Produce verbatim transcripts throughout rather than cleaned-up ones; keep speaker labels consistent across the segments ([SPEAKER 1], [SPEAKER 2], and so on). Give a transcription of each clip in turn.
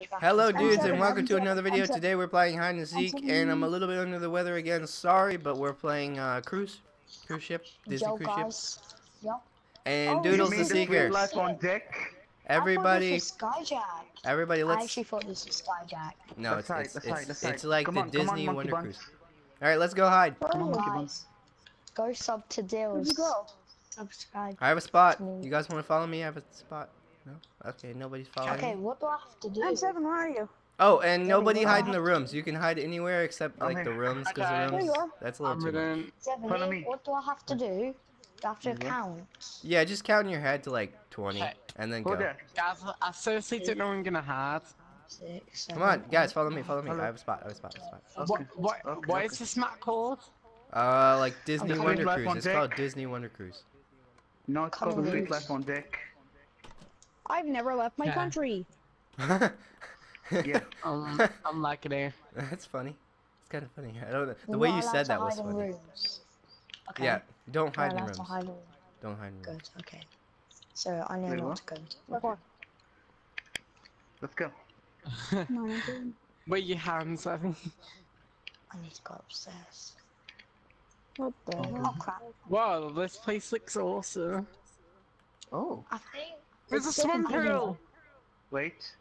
[SPEAKER 1] Hello dudes
[SPEAKER 2] seven,
[SPEAKER 1] and welcome
[SPEAKER 2] I'm
[SPEAKER 1] to
[SPEAKER 2] seven,
[SPEAKER 1] another
[SPEAKER 2] I'm
[SPEAKER 1] video.
[SPEAKER 2] seven.
[SPEAKER 1] Today we're playing hide and seek
[SPEAKER 2] seven.
[SPEAKER 1] and I'm a little bit under the weather again. Sorry, but we're playing uh, cruise, cruise ship, Disney
[SPEAKER 2] Yo,
[SPEAKER 1] cruise
[SPEAKER 2] guys. Yo.
[SPEAKER 1] ship. And
[SPEAKER 2] Oh,
[SPEAKER 1] Doodle's
[SPEAKER 2] you
[SPEAKER 1] the
[SPEAKER 2] mean the
[SPEAKER 1] seeker.
[SPEAKER 2] sweet
[SPEAKER 3] Life on deck.
[SPEAKER 1] Everybody,
[SPEAKER 2] I thought this was Skyjack.
[SPEAKER 1] everybody,
[SPEAKER 2] I
[SPEAKER 1] let's.
[SPEAKER 2] actually thought this was Skyjack.
[SPEAKER 1] No,
[SPEAKER 3] Let's
[SPEAKER 1] it's
[SPEAKER 3] hide,
[SPEAKER 1] it's
[SPEAKER 3] let's hide,
[SPEAKER 1] it's,
[SPEAKER 3] let's
[SPEAKER 1] it's
[SPEAKER 3] hide.
[SPEAKER 1] like
[SPEAKER 3] Come
[SPEAKER 1] the
[SPEAKER 3] on, come on,
[SPEAKER 1] Disney
[SPEAKER 3] monkey
[SPEAKER 1] Wonder
[SPEAKER 3] buns.
[SPEAKER 1] Cruise. All right, let's go hide.
[SPEAKER 3] Come on, monkey
[SPEAKER 2] Guys,
[SPEAKER 3] buns.
[SPEAKER 2] go sub to Dills.
[SPEAKER 4] go?
[SPEAKER 2] Subscribe.
[SPEAKER 1] I have a spot.
[SPEAKER 2] to me.
[SPEAKER 1] You guys want to follow me? I have a spot. No. Okay, nobody's following
[SPEAKER 2] Okay,
[SPEAKER 1] me.
[SPEAKER 2] what do I have to do?
[SPEAKER 4] I'm seven, where are you?
[SPEAKER 1] Oh, and
[SPEAKER 2] Daddy,
[SPEAKER 1] nobody
[SPEAKER 2] what
[SPEAKER 1] hide
[SPEAKER 2] do
[SPEAKER 1] in
[SPEAKER 2] I
[SPEAKER 1] the
[SPEAKER 2] have
[SPEAKER 1] rooms. You can hide anywhere except like
[SPEAKER 3] Okay.
[SPEAKER 1] the rooms, because
[SPEAKER 3] Okay.
[SPEAKER 1] the
[SPEAKER 4] There
[SPEAKER 1] rooms
[SPEAKER 4] you are.
[SPEAKER 1] that's a little
[SPEAKER 3] I'm
[SPEAKER 1] too much.
[SPEAKER 3] gonna...
[SPEAKER 2] Seven,
[SPEAKER 3] Follow me.
[SPEAKER 2] what do I have to do? Do I have to
[SPEAKER 3] Mhm.
[SPEAKER 2] count?
[SPEAKER 1] Yeah, just count in your head to like twenty,
[SPEAKER 5] Okay.
[SPEAKER 1] and then
[SPEAKER 3] Go
[SPEAKER 1] go.
[SPEAKER 3] there.
[SPEAKER 5] Guys, I seriously don't know I'm gonna hide.
[SPEAKER 2] Six,
[SPEAKER 1] Come
[SPEAKER 2] seven,
[SPEAKER 1] on, guys,
[SPEAKER 2] eight,
[SPEAKER 1] follow me, follow me.
[SPEAKER 3] Hello.
[SPEAKER 1] I have a spot, I have a spot, I have a spot.
[SPEAKER 3] Okay.
[SPEAKER 5] What, what,
[SPEAKER 3] Okay,
[SPEAKER 5] what
[SPEAKER 3] okay.
[SPEAKER 5] is this map called?
[SPEAKER 1] Uh, like Disney
[SPEAKER 2] Okay.
[SPEAKER 1] Wonder
[SPEAKER 3] Life
[SPEAKER 1] Cruise.
[SPEAKER 3] on
[SPEAKER 1] It's called
[SPEAKER 3] deck.
[SPEAKER 1] Disney Wonder Cruise.
[SPEAKER 3] No, it's called
[SPEAKER 2] Coming
[SPEAKER 3] the
[SPEAKER 2] in.
[SPEAKER 3] sweet life on deck.
[SPEAKER 4] I've never left my
[SPEAKER 5] Okay.
[SPEAKER 4] country.
[SPEAKER 3] Yeah.
[SPEAKER 5] Um, I'm liking it.
[SPEAKER 1] That's funny. It's kind of funny. I don't know. The
[SPEAKER 2] We're
[SPEAKER 1] way
[SPEAKER 2] not
[SPEAKER 1] you
[SPEAKER 2] allowed
[SPEAKER 1] said
[SPEAKER 2] to
[SPEAKER 1] that was
[SPEAKER 2] hide in
[SPEAKER 1] funny.
[SPEAKER 2] rooms. Okay.
[SPEAKER 1] Yeah, don't
[SPEAKER 2] We're
[SPEAKER 1] hide in
[SPEAKER 2] allowed
[SPEAKER 1] rooms.
[SPEAKER 2] to hide in
[SPEAKER 1] Don't hide in rooms.
[SPEAKER 2] Good, okay. So I know
[SPEAKER 3] Wait,
[SPEAKER 2] not
[SPEAKER 3] what?
[SPEAKER 2] to go into
[SPEAKER 4] Report.
[SPEAKER 3] Let's go.
[SPEAKER 4] No, I'm doing-
[SPEAKER 5] Where your hands are.
[SPEAKER 2] I need to go upstairs.
[SPEAKER 4] What the
[SPEAKER 3] Oh,
[SPEAKER 4] hell?
[SPEAKER 2] Oh crap.
[SPEAKER 5] Wow, this place looks awesome.
[SPEAKER 3] Oh,
[SPEAKER 2] I think
[SPEAKER 5] There's a
[SPEAKER 4] It's so
[SPEAKER 5] swim
[SPEAKER 4] confusing.
[SPEAKER 5] pool.
[SPEAKER 3] wait.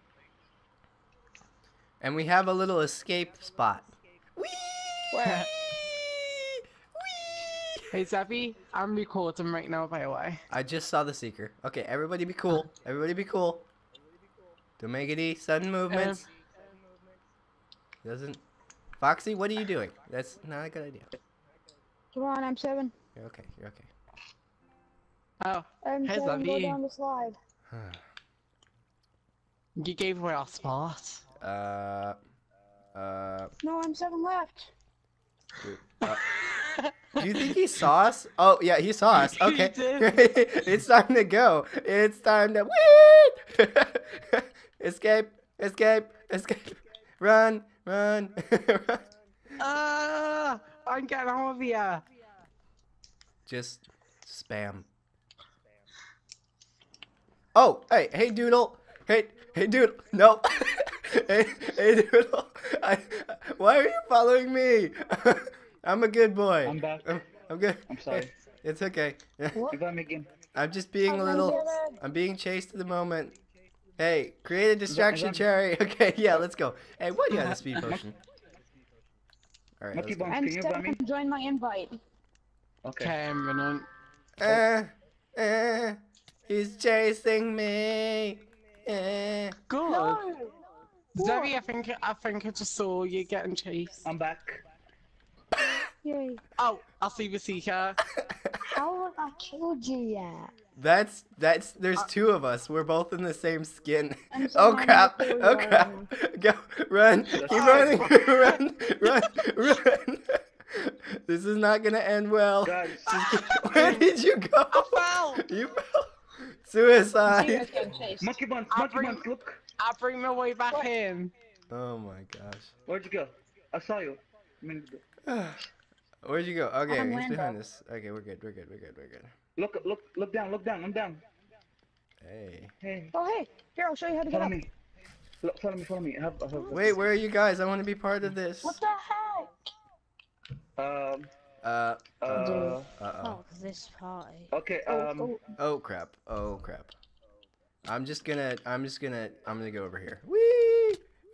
[SPEAKER 1] And we have a little escape spot. Whee!
[SPEAKER 5] Where?
[SPEAKER 1] Whee!
[SPEAKER 5] Hey Zabby, I'm recording right now, by the way.
[SPEAKER 1] I just saw the seeker. Okay, everybody be cool. Everybody be cool. Don't make any sudden movements. Doesn't. Foxy, what are you doing? That's not a good idea.
[SPEAKER 4] Come on, I'm seven.
[SPEAKER 1] You're okay. You're okay.
[SPEAKER 5] Oh,
[SPEAKER 4] I'm
[SPEAKER 5] Hey,
[SPEAKER 4] seven, go
[SPEAKER 5] Zabi.
[SPEAKER 4] down the slide.
[SPEAKER 5] you gave away our spot.
[SPEAKER 1] uh. Uh.
[SPEAKER 4] No, I'm seven left.
[SPEAKER 1] uh do you think he saw us? Oh yeah, he saw us.
[SPEAKER 5] He
[SPEAKER 1] Okay.
[SPEAKER 5] did.
[SPEAKER 1] It's time to go. It's time to whee! Escape! Escape! Escape! Run! Run! Run!
[SPEAKER 5] Ah, I'm getting out of here.
[SPEAKER 1] Just spam. Oh, hey, hey, Doodle. Hey, hey, Doodle. No. hey, hey, Doodle. I, why are you following me? I'm a good boy.
[SPEAKER 3] I'm back.
[SPEAKER 1] I'm, I'm good.
[SPEAKER 3] I'm sorry.
[SPEAKER 1] It's okay.
[SPEAKER 2] what?
[SPEAKER 3] Invite me again.
[SPEAKER 1] I'm just being a
[SPEAKER 4] I'm
[SPEAKER 1] little.
[SPEAKER 4] seven.
[SPEAKER 1] I'm being chased at the moment. Hey, create a distraction,
[SPEAKER 3] that-
[SPEAKER 1] Cherry. Okay, yeah, let's go. Hey, what? You got a speed potion. All right,
[SPEAKER 3] Monkey
[SPEAKER 1] let's go.
[SPEAKER 3] buns,
[SPEAKER 4] I'm
[SPEAKER 3] can you invite
[SPEAKER 4] seven,
[SPEAKER 3] me?
[SPEAKER 4] join my invite.
[SPEAKER 3] Okay.
[SPEAKER 5] Okay, I'm gonna.
[SPEAKER 1] Uh, uh, he's chasing me. Uh.
[SPEAKER 5] Good.
[SPEAKER 4] No!
[SPEAKER 5] Zabby, I think I think I just saw you getting chased.
[SPEAKER 3] I'm back.
[SPEAKER 4] Yay.
[SPEAKER 5] Oh, I see the seeker.
[SPEAKER 2] How have I killed you yet?
[SPEAKER 1] That's that's. There's two of us. We're both in the same skin.
[SPEAKER 4] I'm
[SPEAKER 1] Oh
[SPEAKER 4] seven,
[SPEAKER 1] crap!
[SPEAKER 4] I'm
[SPEAKER 1] Oh
[SPEAKER 4] seven.
[SPEAKER 1] crap! Go run! Keep
[SPEAKER 3] Oh.
[SPEAKER 1] running! run! Run! Run! This is not gonna end well.
[SPEAKER 3] Guys,
[SPEAKER 1] Just keep- Where did you go?
[SPEAKER 5] I fell.
[SPEAKER 1] You fell.
[SPEAKER 4] See you guys
[SPEAKER 1] Suicide.
[SPEAKER 4] getting chased.
[SPEAKER 3] monkey buns,
[SPEAKER 5] I'll
[SPEAKER 3] monkey
[SPEAKER 5] bring-
[SPEAKER 3] buns, look.
[SPEAKER 5] I bring my way back in.
[SPEAKER 1] Oh my gosh.
[SPEAKER 3] Where'd you go? I saw you. I mean,
[SPEAKER 1] Where'd you go? Okay,
[SPEAKER 4] I'm
[SPEAKER 1] he's
[SPEAKER 4] Lando.
[SPEAKER 1] behind us. Okay, we're good. We're good. We're good. We're good.
[SPEAKER 3] look, look, look down, look down. I'm down.
[SPEAKER 1] Hey.
[SPEAKER 3] Hey,
[SPEAKER 4] Oh, hey. Here, I'll show you how to get
[SPEAKER 3] follow
[SPEAKER 4] up.
[SPEAKER 3] me. Look, follow me, follow me. I have, I have.
[SPEAKER 1] Wait, where are you guys? I want to be part of this.
[SPEAKER 2] What the heck?
[SPEAKER 3] Um.
[SPEAKER 1] Uh.
[SPEAKER 3] Uh.
[SPEAKER 1] Uh oh.
[SPEAKER 2] Oh, this party.
[SPEAKER 3] Okay.
[SPEAKER 4] Oh,
[SPEAKER 3] Um.
[SPEAKER 4] oh.
[SPEAKER 1] Oh crap. Oh crap. I'm just gonna. I'm just gonna. I'm gonna go over here. Whee!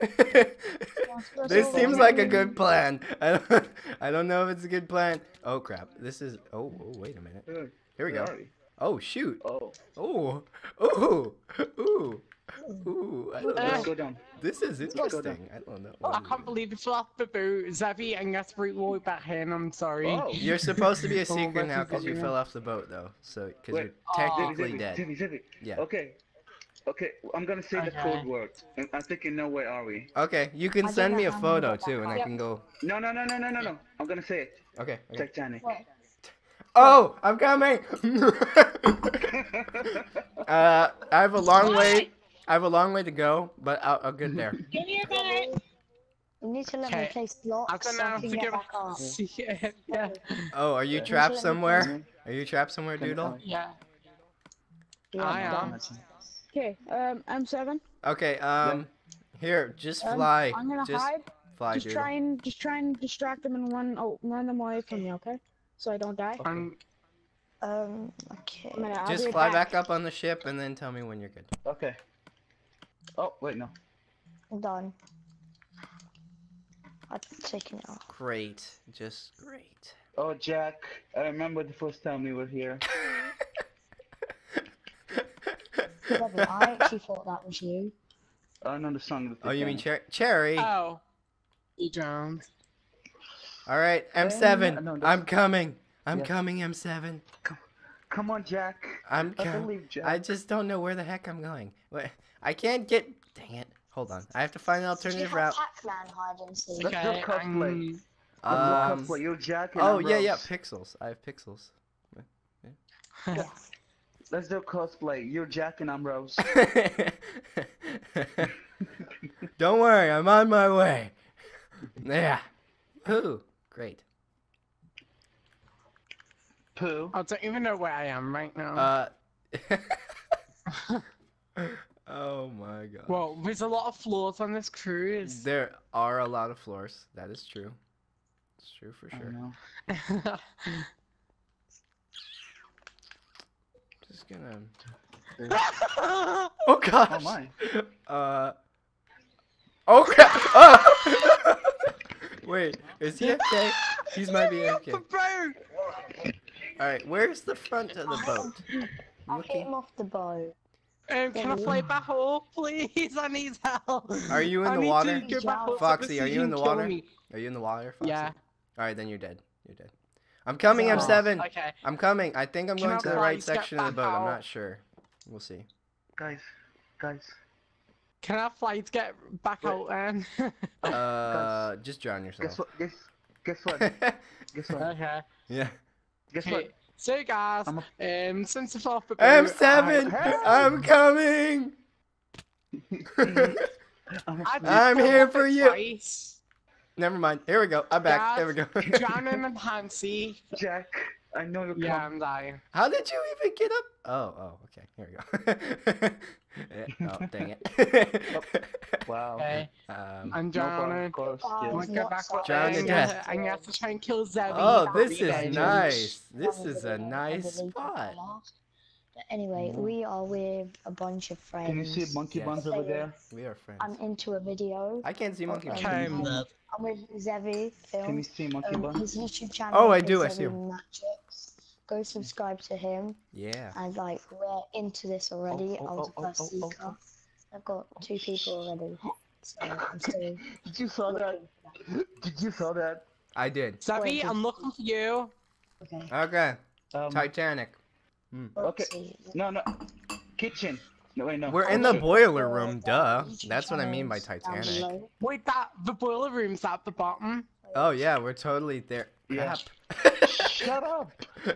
[SPEAKER 4] let's
[SPEAKER 1] This
[SPEAKER 4] go.
[SPEAKER 1] seems like a good plan. I don't. I don't know if it's a good plan. Oh crap. This is. Oh. Oh wait a minute.
[SPEAKER 3] uh,
[SPEAKER 1] Here we go.
[SPEAKER 3] sorry.
[SPEAKER 1] Oh shoot.
[SPEAKER 3] Oh.
[SPEAKER 1] Oh. Ooh. Ooh. Ooh. I don't
[SPEAKER 5] Uh,
[SPEAKER 1] know.
[SPEAKER 3] Let's go down.
[SPEAKER 1] This is
[SPEAKER 3] go
[SPEAKER 1] interesting. I don't know.
[SPEAKER 5] I can't believe it's off the boat. Zabby, and that's bring way back in. I'm sorry.
[SPEAKER 3] Oh.
[SPEAKER 1] You're supposed to be a
[SPEAKER 5] Oh,
[SPEAKER 1] seeker
[SPEAKER 5] that's
[SPEAKER 1] now because you
[SPEAKER 5] okay.
[SPEAKER 1] fell off the boat though. So because
[SPEAKER 3] Wait.
[SPEAKER 1] you're
[SPEAKER 5] Aw.
[SPEAKER 1] technically
[SPEAKER 3] Zippy,
[SPEAKER 1] dead.
[SPEAKER 3] Zippy, Zippy.
[SPEAKER 1] Yeah.
[SPEAKER 3] Okay. Okay. I'm gonna say the
[SPEAKER 5] Okay.
[SPEAKER 3] code word. And I think you know where are we.
[SPEAKER 1] Okay, you can
[SPEAKER 2] I
[SPEAKER 1] send
[SPEAKER 2] don't
[SPEAKER 1] me
[SPEAKER 2] know
[SPEAKER 1] a
[SPEAKER 2] how I'm
[SPEAKER 1] photo
[SPEAKER 2] gonna get
[SPEAKER 1] too,
[SPEAKER 2] back
[SPEAKER 1] and I
[SPEAKER 4] up.
[SPEAKER 1] can go.
[SPEAKER 3] No, no, no, no, no, no, no. I'm gonna say it.
[SPEAKER 1] Okay. okay.
[SPEAKER 3] Titanic.
[SPEAKER 4] What?
[SPEAKER 1] Oh, I'm coming. uh, I have a long way. I have a long way to go, but I'll, I'll get there.
[SPEAKER 4] Give me a minute.
[SPEAKER 2] You need to let me
[SPEAKER 5] Okay.
[SPEAKER 2] place
[SPEAKER 5] I'm
[SPEAKER 2] blocks so I
[SPEAKER 5] gonna
[SPEAKER 2] can
[SPEAKER 5] forgive.
[SPEAKER 2] get back up.
[SPEAKER 5] Yeah, yeah,
[SPEAKER 1] Oh, are you
[SPEAKER 3] Yeah.
[SPEAKER 1] trapped
[SPEAKER 2] Let me
[SPEAKER 1] somewhere? Are you trapped somewhere,
[SPEAKER 3] Can I-
[SPEAKER 1] Doodle?
[SPEAKER 5] yeah.
[SPEAKER 2] Yeah,
[SPEAKER 5] I
[SPEAKER 2] I'm
[SPEAKER 5] am.
[SPEAKER 2] done.
[SPEAKER 4] Okay, um, I'm seven.
[SPEAKER 1] Okay. Um, Here, just
[SPEAKER 4] Um,
[SPEAKER 1] fly.
[SPEAKER 4] I'm gonna
[SPEAKER 1] just
[SPEAKER 4] hide.
[SPEAKER 1] fly,
[SPEAKER 4] Just
[SPEAKER 1] dude.
[SPEAKER 4] try and just try and distract them and run oh run them away from me, okay? So I don't die.
[SPEAKER 5] I'm
[SPEAKER 2] Um, okay.
[SPEAKER 4] I'm gonna, I'll
[SPEAKER 1] Just
[SPEAKER 4] be
[SPEAKER 1] fly
[SPEAKER 4] back.
[SPEAKER 1] back up on the ship and then tell me when you're good.
[SPEAKER 3] Okay. Oh wait, no.
[SPEAKER 2] I'm done. I've taken it off.
[SPEAKER 1] Great. Just great.
[SPEAKER 3] Oh Jack, I remember the first time we were here.
[SPEAKER 2] Devin, I actually thought that was you.
[SPEAKER 3] I know the song. That they
[SPEAKER 1] Oh, you mean
[SPEAKER 3] sang.
[SPEAKER 1] Cher Cherry?
[SPEAKER 5] oh, you drowned.
[SPEAKER 1] All right, M
[SPEAKER 3] Eh,
[SPEAKER 1] seven.
[SPEAKER 3] no, that's-
[SPEAKER 1] I'm coming. I'm
[SPEAKER 3] Yeah.
[SPEAKER 1] coming, M seven.
[SPEAKER 3] Come on, Jack.
[SPEAKER 1] I'm
[SPEAKER 3] I
[SPEAKER 1] coming.
[SPEAKER 3] believe Jack.
[SPEAKER 1] I just don't know where the heck I'm going. Wait, I can't get. Dang it. Hold on. I have to find an
[SPEAKER 2] Do you
[SPEAKER 1] alternative
[SPEAKER 2] have
[SPEAKER 1] route.
[SPEAKER 2] Pac-Man hide and seek?
[SPEAKER 3] Let's
[SPEAKER 5] Okay,
[SPEAKER 3] do cosplay.
[SPEAKER 5] I'm...
[SPEAKER 1] Um,
[SPEAKER 3] Let's do cosplay. You're Jack and
[SPEAKER 1] oh
[SPEAKER 3] I'm
[SPEAKER 1] yeah, yeah,
[SPEAKER 3] Rose.
[SPEAKER 1] pixels. I have pixels.
[SPEAKER 3] Let's do cosplay. You're Jack and I'm Rose.
[SPEAKER 1] Don't worry, I'm on my way. Yeah. Ooh, great.
[SPEAKER 3] Pooh.
[SPEAKER 5] I don't even know where I am right now.
[SPEAKER 1] Uh. Oh my god.
[SPEAKER 5] well, there's a lot of floors on this cruise.
[SPEAKER 1] There are a lot of floors. That is true. It's true for
[SPEAKER 3] I
[SPEAKER 1] sure.
[SPEAKER 3] know.
[SPEAKER 1] Just gonna. Oh gosh.
[SPEAKER 3] Oh my.
[SPEAKER 1] Uh. Oh crap! Oh! Wait, is he okay? He's might be okay. All right, where's the front of the boat? I'm
[SPEAKER 2] I'll hit
[SPEAKER 1] looking.
[SPEAKER 2] him off the boat.
[SPEAKER 5] Um, can I fly back up, please? I need help.
[SPEAKER 1] Are you in
[SPEAKER 5] I
[SPEAKER 1] the
[SPEAKER 5] need
[SPEAKER 1] water?
[SPEAKER 5] To get back up so
[SPEAKER 1] Foxy,
[SPEAKER 5] the
[SPEAKER 1] are
[SPEAKER 5] sea
[SPEAKER 1] you in
[SPEAKER 5] can
[SPEAKER 1] the
[SPEAKER 5] kill
[SPEAKER 1] water?
[SPEAKER 5] me.
[SPEAKER 1] Are you in the water, Foxy?
[SPEAKER 5] Yeah.
[SPEAKER 1] All right, then you're dead. You're dead. I'm coming, M
[SPEAKER 5] Oh,
[SPEAKER 1] seven.
[SPEAKER 5] Okay.
[SPEAKER 1] I'm coming. I think I'm
[SPEAKER 5] Can
[SPEAKER 1] going
[SPEAKER 5] I
[SPEAKER 1] to the
[SPEAKER 5] fly
[SPEAKER 1] right
[SPEAKER 5] step
[SPEAKER 1] section of the
[SPEAKER 5] back
[SPEAKER 1] boat. I'm
[SPEAKER 5] out?
[SPEAKER 1] not sure. We'll see.
[SPEAKER 3] Guys. Guys.
[SPEAKER 5] Can I fly to get back
[SPEAKER 3] Wait.
[SPEAKER 5] out then?
[SPEAKER 1] Uh, just drown
[SPEAKER 3] Guess
[SPEAKER 1] yourself.
[SPEAKER 3] what? Guess. Guess what? Guess what?
[SPEAKER 5] okay.
[SPEAKER 1] Yeah.
[SPEAKER 3] Guess
[SPEAKER 5] Okay.
[SPEAKER 3] what?
[SPEAKER 5] So guys,
[SPEAKER 3] I'm
[SPEAKER 5] um, since it's off the boat,
[SPEAKER 1] M seven.
[SPEAKER 5] I-
[SPEAKER 1] I'm coming.
[SPEAKER 3] I'm
[SPEAKER 5] I just
[SPEAKER 1] I'm
[SPEAKER 5] fell
[SPEAKER 1] here
[SPEAKER 5] off
[SPEAKER 1] for
[SPEAKER 5] it
[SPEAKER 1] you.
[SPEAKER 5] twice.
[SPEAKER 1] Never mind. Here we go. I'm back. There we go.
[SPEAKER 5] Drowning in Pansy.
[SPEAKER 3] Jack. I know you're
[SPEAKER 5] Yeah,
[SPEAKER 3] coming.
[SPEAKER 5] I'm dying.
[SPEAKER 1] How did you even get up? Oh, oh, okay. Here we go. Yeah, oh, dang it.
[SPEAKER 3] Wow.
[SPEAKER 5] Okay,
[SPEAKER 1] um,
[SPEAKER 5] I'm
[SPEAKER 3] No problem,
[SPEAKER 5] drowning.
[SPEAKER 3] of course.
[SPEAKER 2] Oh,
[SPEAKER 3] Yes.
[SPEAKER 5] I'm
[SPEAKER 2] it's
[SPEAKER 5] gonna get
[SPEAKER 2] not
[SPEAKER 5] back up
[SPEAKER 1] Drown
[SPEAKER 5] there.
[SPEAKER 1] to death.
[SPEAKER 5] And you have to try and kill Zebby.
[SPEAKER 1] oh,
[SPEAKER 5] for
[SPEAKER 1] this is
[SPEAKER 5] revenge.
[SPEAKER 1] nice. This
[SPEAKER 2] One of
[SPEAKER 1] is
[SPEAKER 2] the
[SPEAKER 1] a
[SPEAKER 2] videos I
[SPEAKER 1] nice
[SPEAKER 2] deleted
[SPEAKER 1] spot.
[SPEAKER 2] last. But anyway,
[SPEAKER 3] Mhm.
[SPEAKER 2] we are with a bunch of friends.
[SPEAKER 3] Can you see Monkey
[SPEAKER 1] Yes.
[SPEAKER 3] Buns over there?
[SPEAKER 1] We are friends.
[SPEAKER 2] I'm into a video.
[SPEAKER 1] I can't see monkey.
[SPEAKER 2] Um,
[SPEAKER 1] buns.
[SPEAKER 5] Okay.
[SPEAKER 2] I'm, I'm with Zevi
[SPEAKER 3] Can you
[SPEAKER 2] Films.
[SPEAKER 3] see Monkey
[SPEAKER 2] Um,
[SPEAKER 3] Buns?
[SPEAKER 2] his YouTube channel.
[SPEAKER 1] Oh, I
[SPEAKER 2] is
[SPEAKER 1] do, I
[SPEAKER 2] Zevi
[SPEAKER 1] see him.
[SPEAKER 2] Magics. Go subscribe to him.
[SPEAKER 1] Yeah.
[SPEAKER 2] And like we're into this already.
[SPEAKER 3] Oh,
[SPEAKER 2] I
[SPEAKER 3] oh,
[SPEAKER 2] was the
[SPEAKER 3] oh,
[SPEAKER 2] first
[SPEAKER 3] oh, oh,
[SPEAKER 2] seeker.
[SPEAKER 3] oh.
[SPEAKER 2] I've got two people already. So I'm still
[SPEAKER 3] Did you saw that? Did you saw that?
[SPEAKER 1] I did.
[SPEAKER 5] Zebby, I'm looking for you.
[SPEAKER 2] okay.
[SPEAKER 1] Okay.
[SPEAKER 3] Um,
[SPEAKER 1] Titanic.
[SPEAKER 3] Okay.
[SPEAKER 2] Let's see.
[SPEAKER 3] No, no. Kitchen. No, wait, no.
[SPEAKER 1] We're in the
[SPEAKER 3] Okay.
[SPEAKER 1] boiler room, duh.
[SPEAKER 2] YouTube
[SPEAKER 1] That's what I mean by
[SPEAKER 2] channels down
[SPEAKER 1] Titanic.
[SPEAKER 2] below.
[SPEAKER 5] Wait, that the boiler room's at the bottom.
[SPEAKER 1] Oh yeah, we're totally there.
[SPEAKER 3] Yeah.
[SPEAKER 1] Crap.
[SPEAKER 3] Shut up.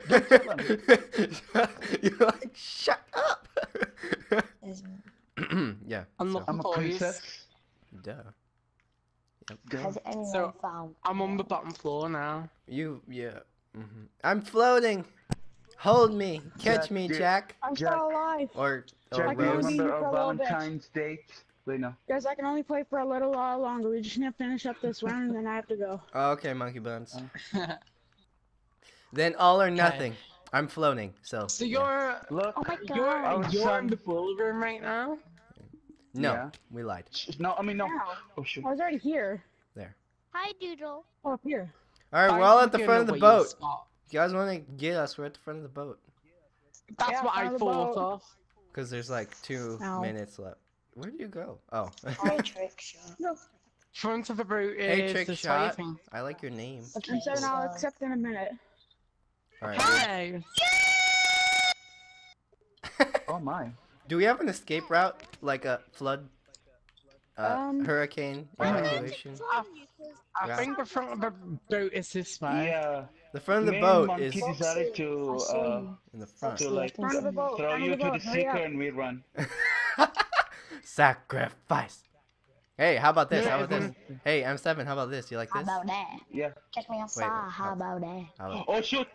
[SPEAKER 1] You're like, shut up.
[SPEAKER 2] There's-
[SPEAKER 1] Yeah.
[SPEAKER 5] I'm
[SPEAKER 1] so-
[SPEAKER 5] looking
[SPEAKER 3] I'm a
[SPEAKER 5] for you.
[SPEAKER 3] princess.
[SPEAKER 1] Duh.
[SPEAKER 3] Duh.
[SPEAKER 2] Has anyone
[SPEAKER 5] So,
[SPEAKER 2] found?
[SPEAKER 5] I'm on the bottom floor now.
[SPEAKER 1] You, yeah. hmm I'm floating. Hold me. Catch
[SPEAKER 3] Jack,
[SPEAKER 1] me,
[SPEAKER 3] dear-
[SPEAKER 1] Jack.
[SPEAKER 4] I'm
[SPEAKER 3] Jack.
[SPEAKER 4] still alive.
[SPEAKER 1] Or, or
[SPEAKER 3] Jack, do you
[SPEAKER 1] Rose.
[SPEAKER 4] Rose.
[SPEAKER 3] remember
[SPEAKER 4] For
[SPEAKER 3] our
[SPEAKER 4] a little bit.
[SPEAKER 3] Valentine's date? Wait, no.
[SPEAKER 4] Guys, I can only play for a little while longer. We just need to finish up this round and then I have to go.
[SPEAKER 1] Oh, okay, monkey buns.
[SPEAKER 3] Uh.
[SPEAKER 1] Then all or nothing. I'm floating, so.
[SPEAKER 5] So
[SPEAKER 1] yeah.
[SPEAKER 5] you're
[SPEAKER 3] Look.
[SPEAKER 2] Oh my
[SPEAKER 5] you're
[SPEAKER 2] god!
[SPEAKER 5] you're in
[SPEAKER 3] son.
[SPEAKER 5] the boiler room right now.
[SPEAKER 1] No,
[SPEAKER 3] Yeah.
[SPEAKER 1] we lied.
[SPEAKER 3] No, I mean, no.
[SPEAKER 4] Ow.
[SPEAKER 3] Oh, shoot.
[SPEAKER 4] I was already here.
[SPEAKER 1] There.
[SPEAKER 2] Hi, Doodle.
[SPEAKER 4] Oh, up here.
[SPEAKER 1] All right,
[SPEAKER 5] I'm
[SPEAKER 1] we're all at the
[SPEAKER 5] looking
[SPEAKER 1] front of the
[SPEAKER 5] away
[SPEAKER 1] boat.
[SPEAKER 5] spot.
[SPEAKER 1] You guys want to get us? We're at the front of the boat.
[SPEAKER 5] That's
[SPEAKER 4] Yeah,
[SPEAKER 5] what I
[SPEAKER 4] front of the
[SPEAKER 5] thought
[SPEAKER 4] boat.
[SPEAKER 5] of.
[SPEAKER 1] Because there's like two
[SPEAKER 4] Ow.
[SPEAKER 1] minutes left. Where do you go? Oh.
[SPEAKER 2] Hi, Trick Shot.
[SPEAKER 5] Front of the boat is
[SPEAKER 1] Hey, Trick
[SPEAKER 5] this
[SPEAKER 1] Shot.
[SPEAKER 5] way, I think.
[SPEAKER 1] I like your name.
[SPEAKER 2] Okay,
[SPEAKER 4] And so now I'll
[SPEAKER 2] so-
[SPEAKER 4] accept in a minute.
[SPEAKER 1] All right.
[SPEAKER 5] Hey.
[SPEAKER 3] Oh, my.
[SPEAKER 1] Do we have an escape route? Like a flood? Uh,
[SPEAKER 4] Um,
[SPEAKER 1] hurricane
[SPEAKER 3] um,
[SPEAKER 1] evacuation?
[SPEAKER 5] I, I
[SPEAKER 1] Yeah.
[SPEAKER 5] think the front of the boat is this way.
[SPEAKER 3] Yeah.
[SPEAKER 1] The front of the
[SPEAKER 3] Me and
[SPEAKER 1] boat
[SPEAKER 3] Monkey
[SPEAKER 1] is
[SPEAKER 3] decided to,
[SPEAKER 2] I see
[SPEAKER 3] uh,
[SPEAKER 2] you.
[SPEAKER 1] in the front.
[SPEAKER 3] to like
[SPEAKER 4] Front of the boat.
[SPEAKER 3] throw
[SPEAKER 4] front
[SPEAKER 3] you
[SPEAKER 4] of the
[SPEAKER 3] to
[SPEAKER 4] boat.
[SPEAKER 3] the
[SPEAKER 4] Hurry
[SPEAKER 3] seeker
[SPEAKER 4] up.
[SPEAKER 3] and we run.
[SPEAKER 1] Sacrifice. Hey, how about this?
[SPEAKER 5] Yeah,
[SPEAKER 1] How about this?
[SPEAKER 5] isn't-
[SPEAKER 1] Hey, M seven, how about this? You like
[SPEAKER 2] How
[SPEAKER 1] this?
[SPEAKER 2] about that?
[SPEAKER 3] Yeah.
[SPEAKER 2] Catch me outside.
[SPEAKER 1] wait,
[SPEAKER 2] How
[SPEAKER 1] how-
[SPEAKER 2] about that?
[SPEAKER 1] How about...
[SPEAKER 3] Oh shoot!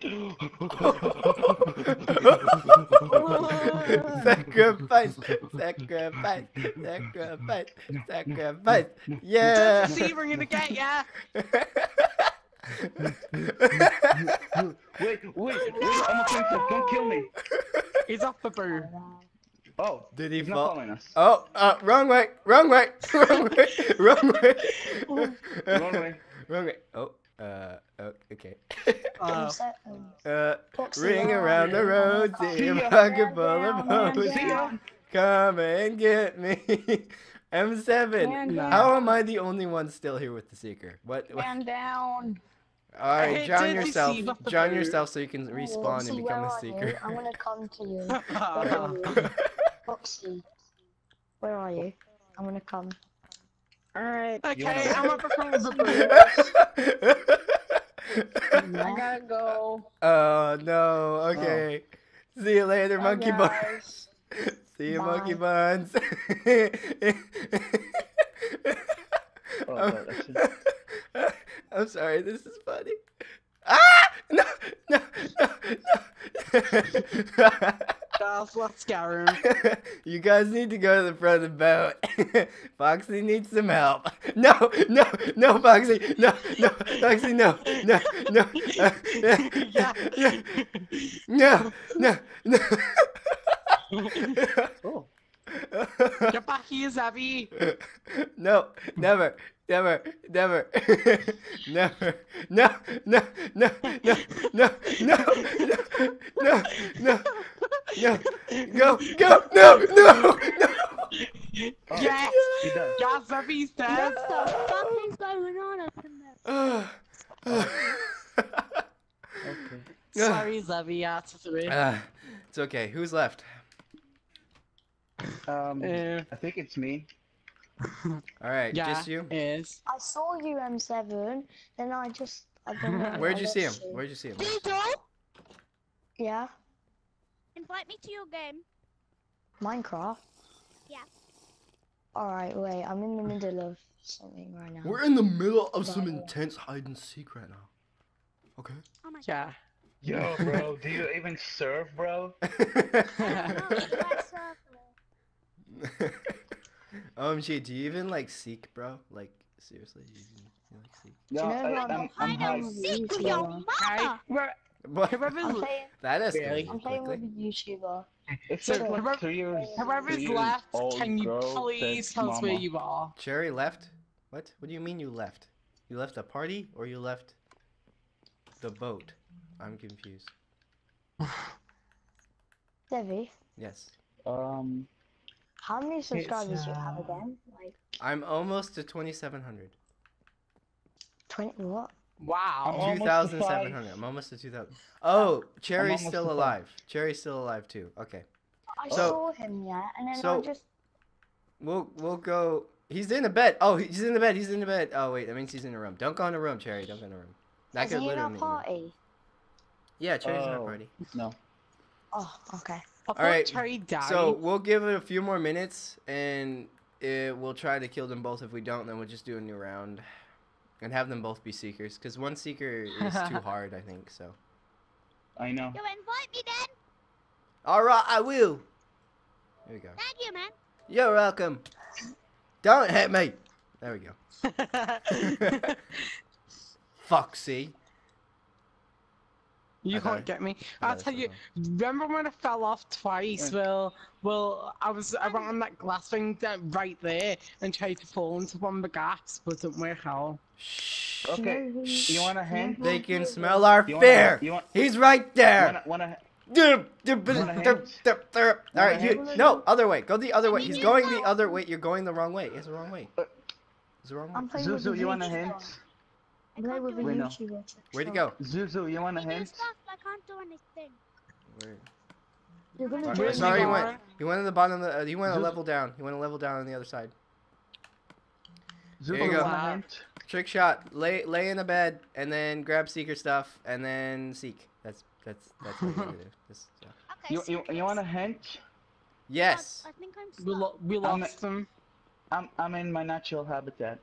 [SPEAKER 1] Sacrifice, sacrifice, sacrifice, sacrifice. Yeah.
[SPEAKER 5] See, we're gonna get ya.
[SPEAKER 3] Wait, wait, wait! I'm a princess. Don't kill me.
[SPEAKER 5] He's off the boo.
[SPEAKER 3] Oh,
[SPEAKER 1] Did he
[SPEAKER 3] he's not
[SPEAKER 1] fall?
[SPEAKER 3] following us.
[SPEAKER 1] Oh, uh, wrong way, wrong way, wrong way, wrong way.
[SPEAKER 3] Wrong way.
[SPEAKER 1] Wrong way. Oh, uh, oh, okay.
[SPEAKER 5] Uh,
[SPEAKER 1] Uh,
[SPEAKER 2] Foxy,
[SPEAKER 1] ring
[SPEAKER 2] where
[SPEAKER 1] around
[SPEAKER 2] are
[SPEAKER 1] the
[SPEAKER 2] you?
[SPEAKER 1] road,
[SPEAKER 2] See
[SPEAKER 1] see a
[SPEAKER 3] ya.
[SPEAKER 1] pocket full of
[SPEAKER 2] Man
[SPEAKER 1] hoes.
[SPEAKER 2] down.
[SPEAKER 1] Come and get me. M seven.
[SPEAKER 4] Man down.
[SPEAKER 1] How am I the only one still here with the seeker? What? what?
[SPEAKER 4] Man down.
[SPEAKER 1] All right,
[SPEAKER 5] Hey,
[SPEAKER 1] drown
[SPEAKER 5] did you
[SPEAKER 1] yourself.
[SPEAKER 5] see what the
[SPEAKER 1] Drown
[SPEAKER 5] bird-
[SPEAKER 1] yourself so you can respawn
[SPEAKER 2] Foxy,
[SPEAKER 1] and become
[SPEAKER 2] where
[SPEAKER 1] a
[SPEAKER 2] are
[SPEAKER 1] seeker.
[SPEAKER 2] you? I'm gonna come to you. Where are you? Foxy, where are you? I'm gonna come.
[SPEAKER 4] Alright.
[SPEAKER 5] okay, I'm up from the boo.
[SPEAKER 4] I gotta go.
[SPEAKER 1] Oh no. Okay. See you later,
[SPEAKER 4] Bye,
[SPEAKER 1] monkey buns.
[SPEAKER 4] guys.
[SPEAKER 1] See you,
[SPEAKER 2] Bye.
[SPEAKER 1] monkey buns.
[SPEAKER 3] Oh,
[SPEAKER 1] I'm,
[SPEAKER 3] God, that's
[SPEAKER 1] I'm sorry. This is funny. Ah! No! No! No! No!
[SPEAKER 5] Guys, let's go him.
[SPEAKER 1] You guys need to go to the front of the boat. Foxy needs some help. No, no, no, Foxy. No, no, Foxy, no, no, no. Uh,
[SPEAKER 5] Yeah.
[SPEAKER 1] no, no, no.
[SPEAKER 3] Oh.
[SPEAKER 5] Get back here, Zabby.
[SPEAKER 1] No, never, never, never, never, no, no, no, no, no, no, no, no, no, go, go, no, no, no.
[SPEAKER 3] Oh,
[SPEAKER 5] Yes!
[SPEAKER 3] he does.
[SPEAKER 5] Yeah, Zabby's dead.
[SPEAKER 2] What the fuck is going on up in there?
[SPEAKER 3] Okay.
[SPEAKER 5] Sorry, Zabby, yeah, it's three.
[SPEAKER 1] Ah, it's okay. Who's left?
[SPEAKER 3] Um,
[SPEAKER 5] Uh,
[SPEAKER 3] I think it's me.
[SPEAKER 1] All right,
[SPEAKER 5] yeah,
[SPEAKER 1] just you.
[SPEAKER 5] is.
[SPEAKER 2] I saw you, M seven. Then I just. I don't know.
[SPEAKER 1] Where'd
[SPEAKER 2] I
[SPEAKER 1] you see him?
[SPEAKER 2] lost you.
[SPEAKER 1] Where'd you see him?
[SPEAKER 6] Dido,
[SPEAKER 2] Yeah,
[SPEAKER 6] invite me to your game.
[SPEAKER 2] Minecraft.
[SPEAKER 6] Yeah.
[SPEAKER 2] All right, wait. I'm in the middle of something right now.
[SPEAKER 1] We're in the middle of some
[SPEAKER 2] Yeah.
[SPEAKER 1] intense hide and seek right now. Okay.
[SPEAKER 6] Oh my god.
[SPEAKER 5] Yeah.
[SPEAKER 3] Yo, bro, do you even serve, bro?
[SPEAKER 6] I don't know, it's like circle.
[SPEAKER 1] O M G, do you even like seek, bro? Like seriously, you, you like seek?
[SPEAKER 3] No,
[SPEAKER 2] Do you know
[SPEAKER 3] I,
[SPEAKER 2] who
[SPEAKER 3] I'm, I'm,
[SPEAKER 6] Hide
[SPEAKER 3] high.
[SPEAKER 6] and seek with your
[SPEAKER 5] Hey,
[SPEAKER 6] mama.
[SPEAKER 5] whoever-
[SPEAKER 1] What?
[SPEAKER 5] whoever's,
[SPEAKER 2] I'm playing.
[SPEAKER 1] That escalated
[SPEAKER 5] Really?
[SPEAKER 2] I'm playing
[SPEAKER 1] quickly.
[SPEAKER 2] with a YouTuber.
[SPEAKER 3] It's
[SPEAKER 5] So,
[SPEAKER 3] like what,
[SPEAKER 5] whoever-
[SPEAKER 3] three years,
[SPEAKER 5] whoever's
[SPEAKER 3] three years
[SPEAKER 5] left,
[SPEAKER 3] old
[SPEAKER 5] can you
[SPEAKER 3] girl
[SPEAKER 5] please
[SPEAKER 3] says
[SPEAKER 5] tell us where
[SPEAKER 3] mama.
[SPEAKER 5] you are?
[SPEAKER 1] Cherry left? What? What do you mean you left? You left the party or you left the boat? I'm confused.
[SPEAKER 2] Devi,
[SPEAKER 1] Yes.
[SPEAKER 3] Um,
[SPEAKER 2] how many subscribers do you have
[SPEAKER 5] uh,
[SPEAKER 2] again? Like
[SPEAKER 1] I'm almost to twenty-seven hundred.
[SPEAKER 2] twenty? What?
[SPEAKER 5] Wow.
[SPEAKER 3] I'm almost to
[SPEAKER 1] two thousand seven hundred.
[SPEAKER 3] five.
[SPEAKER 1] I'm almost to two thousand. Oh, Cherry's
[SPEAKER 3] almost
[SPEAKER 1] still
[SPEAKER 3] to five.
[SPEAKER 1] alive. Cherry's still alive too. Okay.
[SPEAKER 2] I
[SPEAKER 1] So-
[SPEAKER 2] saw him, yeah, and then
[SPEAKER 1] so-
[SPEAKER 2] I just.
[SPEAKER 1] We'll we'll go. He's in the bed. Oh, he's in the bed. He's in the bed. Oh wait, that means he's in the room. Don't go in the room, Cherry. Don't go in the room. That
[SPEAKER 2] Is
[SPEAKER 1] could
[SPEAKER 2] he in our
[SPEAKER 1] literally.
[SPEAKER 2] party?
[SPEAKER 1] Yeah, Cherry's in our
[SPEAKER 3] Oh.
[SPEAKER 1] party.
[SPEAKER 3] no.
[SPEAKER 2] Oh, okay.
[SPEAKER 5] I thought
[SPEAKER 1] Alright,
[SPEAKER 5] Cherry died.
[SPEAKER 1] So we'll give it a few more minutes, and it, we'll try to kill them both. If we don't, then we'll just do a new round, and have them both be seekers. Cause one seeker is too hard, I think. So.
[SPEAKER 3] I know.
[SPEAKER 6] You invite me then.
[SPEAKER 1] All right, I will. There we go.
[SPEAKER 6] Thank you, man.
[SPEAKER 1] You're welcome. Don't hit me. There we go. Foxy.
[SPEAKER 5] You
[SPEAKER 1] I got
[SPEAKER 5] can't
[SPEAKER 1] it.
[SPEAKER 5] get me.
[SPEAKER 1] I
[SPEAKER 5] I'll
[SPEAKER 1] got it
[SPEAKER 5] tell
[SPEAKER 1] so
[SPEAKER 5] you.
[SPEAKER 1] far.
[SPEAKER 5] Remember when I fell off twice?
[SPEAKER 3] Yeah.
[SPEAKER 5] Well, well, I was around that glass thing that right there and tried to fall into one of the gaps, but it didn't work out.
[SPEAKER 1] Shh.
[SPEAKER 3] Okay,
[SPEAKER 2] No,
[SPEAKER 3] you want a hint?
[SPEAKER 1] They can smell our
[SPEAKER 3] You wanna-
[SPEAKER 1] fear.
[SPEAKER 3] you want-
[SPEAKER 1] He's right there.
[SPEAKER 3] Wanna, wanna,
[SPEAKER 1] Dup, dup,
[SPEAKER 3] Wanna
[SPEAKER 1] dup,
[SPEAKER 3] hint?
[SPEAKER 1] dup, dup. All right,
[SPEAKER 3] Wanna
[SPEAKER 1] you,
[SPEAKER 2] hint?
[SPEAKER 1] no, other way. Go the other way. He's
[SPEAKER 6] you
[SPEAKER 1] going
[SPEAKER 6] know-
[SPEAKER 1] the other way. You're going the wrong way. It's the wrong way.
[SPEAKER 3] Uh,
[SPEAKER 1] It's the wrong way.
[SPEAKER 2] I'm playing with a
[SPEAKER 3] Zuzu, you want a
[SPEAKER 2] YouTuber.
[SPEAKER 3] hint?
[SPEAKER 2] I'm playing with a
[SPEAKER 3] Wait, no.
[SPEAKER 2] YouTuber.
[SPEAKER 1] Where'd he go?
[SPEAKER 3] Zuzu, you want a
[SPEAKER 6] You do
[SPEAKER 3] hint?
[SPEAKER 6] stuff, I can't do anything.
[SPEAKER 1] Where?
[SPEAKER 2] You're gonna
[SPEAKER 1] Where-
[SPEAKER 2] do
[SPEAKER 5] Where's
[SPEAKER 2] it
[SPEAKER 1] Sorry, he
[SPEAKER 5] he
[SPEAKER 1] went.
[SPEAKER 5] going?
[SPEAKER 1] He went at the bottom. Of the, uh, he went a
[SPEAKER 3] Zuzu.
[SPEAKER 1] level down. He went a level down on the other side.
[SPEAKER 3] Zuzu,
[SPEAKER 1] you
[SPEAKER 3] you
[SPEAKER 1] go.
[SPEAKER 3] want a
[SPEAKER 5] Wow.
[SPEAKER 3] hint?
[SPEAKER 1] Trick shot. Lay lay in the bed and then grab seeker stuff and then seek. That's that's that's what you gotta do. Just, yeah.
[SPEAKER 6] Okay,
[SPEAKER 3] You, you,
[SPEAKER 6] secrets.
[SPEAKER 3] you want a hint?
[SPEAKER 1] Yes.
[SPEAKER 6] I think I'm
[SPEAKER 5] We,
[SPEAKER 6] stuck.
[SPEAKER 5] lo- we
[SPEAKER 3] I'm
[SPEAKER 5] lost him.
[SPEAKER 3] I'm I'm in my natural habitat.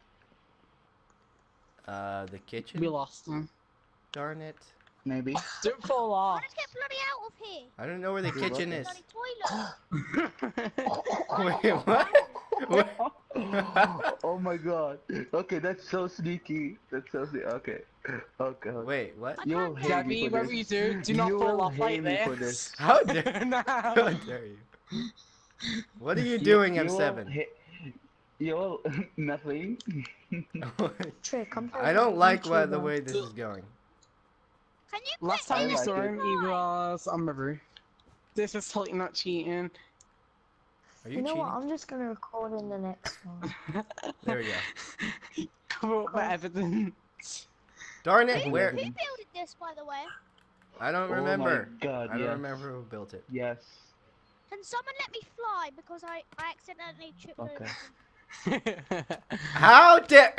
[SPEAKER 1] Uh, the kitchen.
[SPEAKER 5] We lost him.
[SPEAKER 1] Darn it!
[SPEAKER 3] Maybe.
[SPEAKER 5] Don't fall off.
[SPEAKER 6] Let's get bloody out of here.
[SPEAKER 1] I don't know where the
[SPEAKER 3] You're
[SPEAKER 1] kitchen is.
[SPEAKER 6] Bloody toilet.
[SPEAKER 1] Wait, what? What?
[SPEAKER 3] Oh my god. Okay, that's so sneaky. That's so sneaky. Okay. Okay. okay.
[SPEAKER 1] Wait, what?
[SPEAKER 3] You will hate me
[SPEAKER 5] Debbie,
[SPEAKER 3] for
[SPEAKER 5] whatever
[SPEAKER 3] this.
[SPEAKER 5] you do, do not
[SPEAKER 3] You
[SPEAKER 5] fall
[SPEAKER 3] will
[SPEAKER 5] off like
[SPEAKER 3] hate me for
[SPEAKER 5] this.
[SPEAKER 3] this.
[SPEAKER 1] How dare?
[SPEAKER 5] No.
[SPEAKER 1] How dare you? What are you doing,
[SPEAKER 3] You
[SPEAKER 1] M
[SPEAKER 3] will
[SPEAKER 1] seven?
[SPEAKER 3] ha- You will nothing.
[SPEAKER 2] Trey, come for
[SPEAKER 1] I
[SPEAKER 2] a
[SPEAKER 1] don't like what the
[SPEAKER 2] YouTuber.
[SPEAKER 1] way this is going.
[SPEAKER 6] Can you
[SPEAKER 5] Last
[SPEAKER 6] quit
[SPEAKER 5] time we
[SPEAKER 3] I like
[SPEAKER 5] saw
[SPEAKER 3] it.
[SPEAKER 5] him, he was on the roof. This is totally not cheating.
[SPEAKER 1] Are you,
[SPEAKER 2] You know
[SPEAKER 1] cheating?
[SPEAKER 2] what? I'm just gonna record in the next one.
[SPEAKER 1] There we go.
[SPEAKER 5] Come up with evidence.
[SPEAKER 1] Darn
[SPEAKER 6] Who,
[SPEAKER 1] it!
[SPEAKER 6] who
[SPEAKER 1] Where?
[SPEAKER 6] built this, by the way?
[SPEAKER 1] I don't
[SPEAKER 3] Oh
[SPEAKER 1] remember.
[SPEAKER 3] my god,
[SPEAKER 1] I don't
[SPEAKER 3] yes.
[SPEAKER 1] remember who built it.
[SPEAKER 3] Yes.
[SPEAKER 6] Can someone let me fly because I, I accidentally tripped
[SPEAKER 3] Okay.
[SPEAKER 6] over.
[SPEAKER 1] How dare?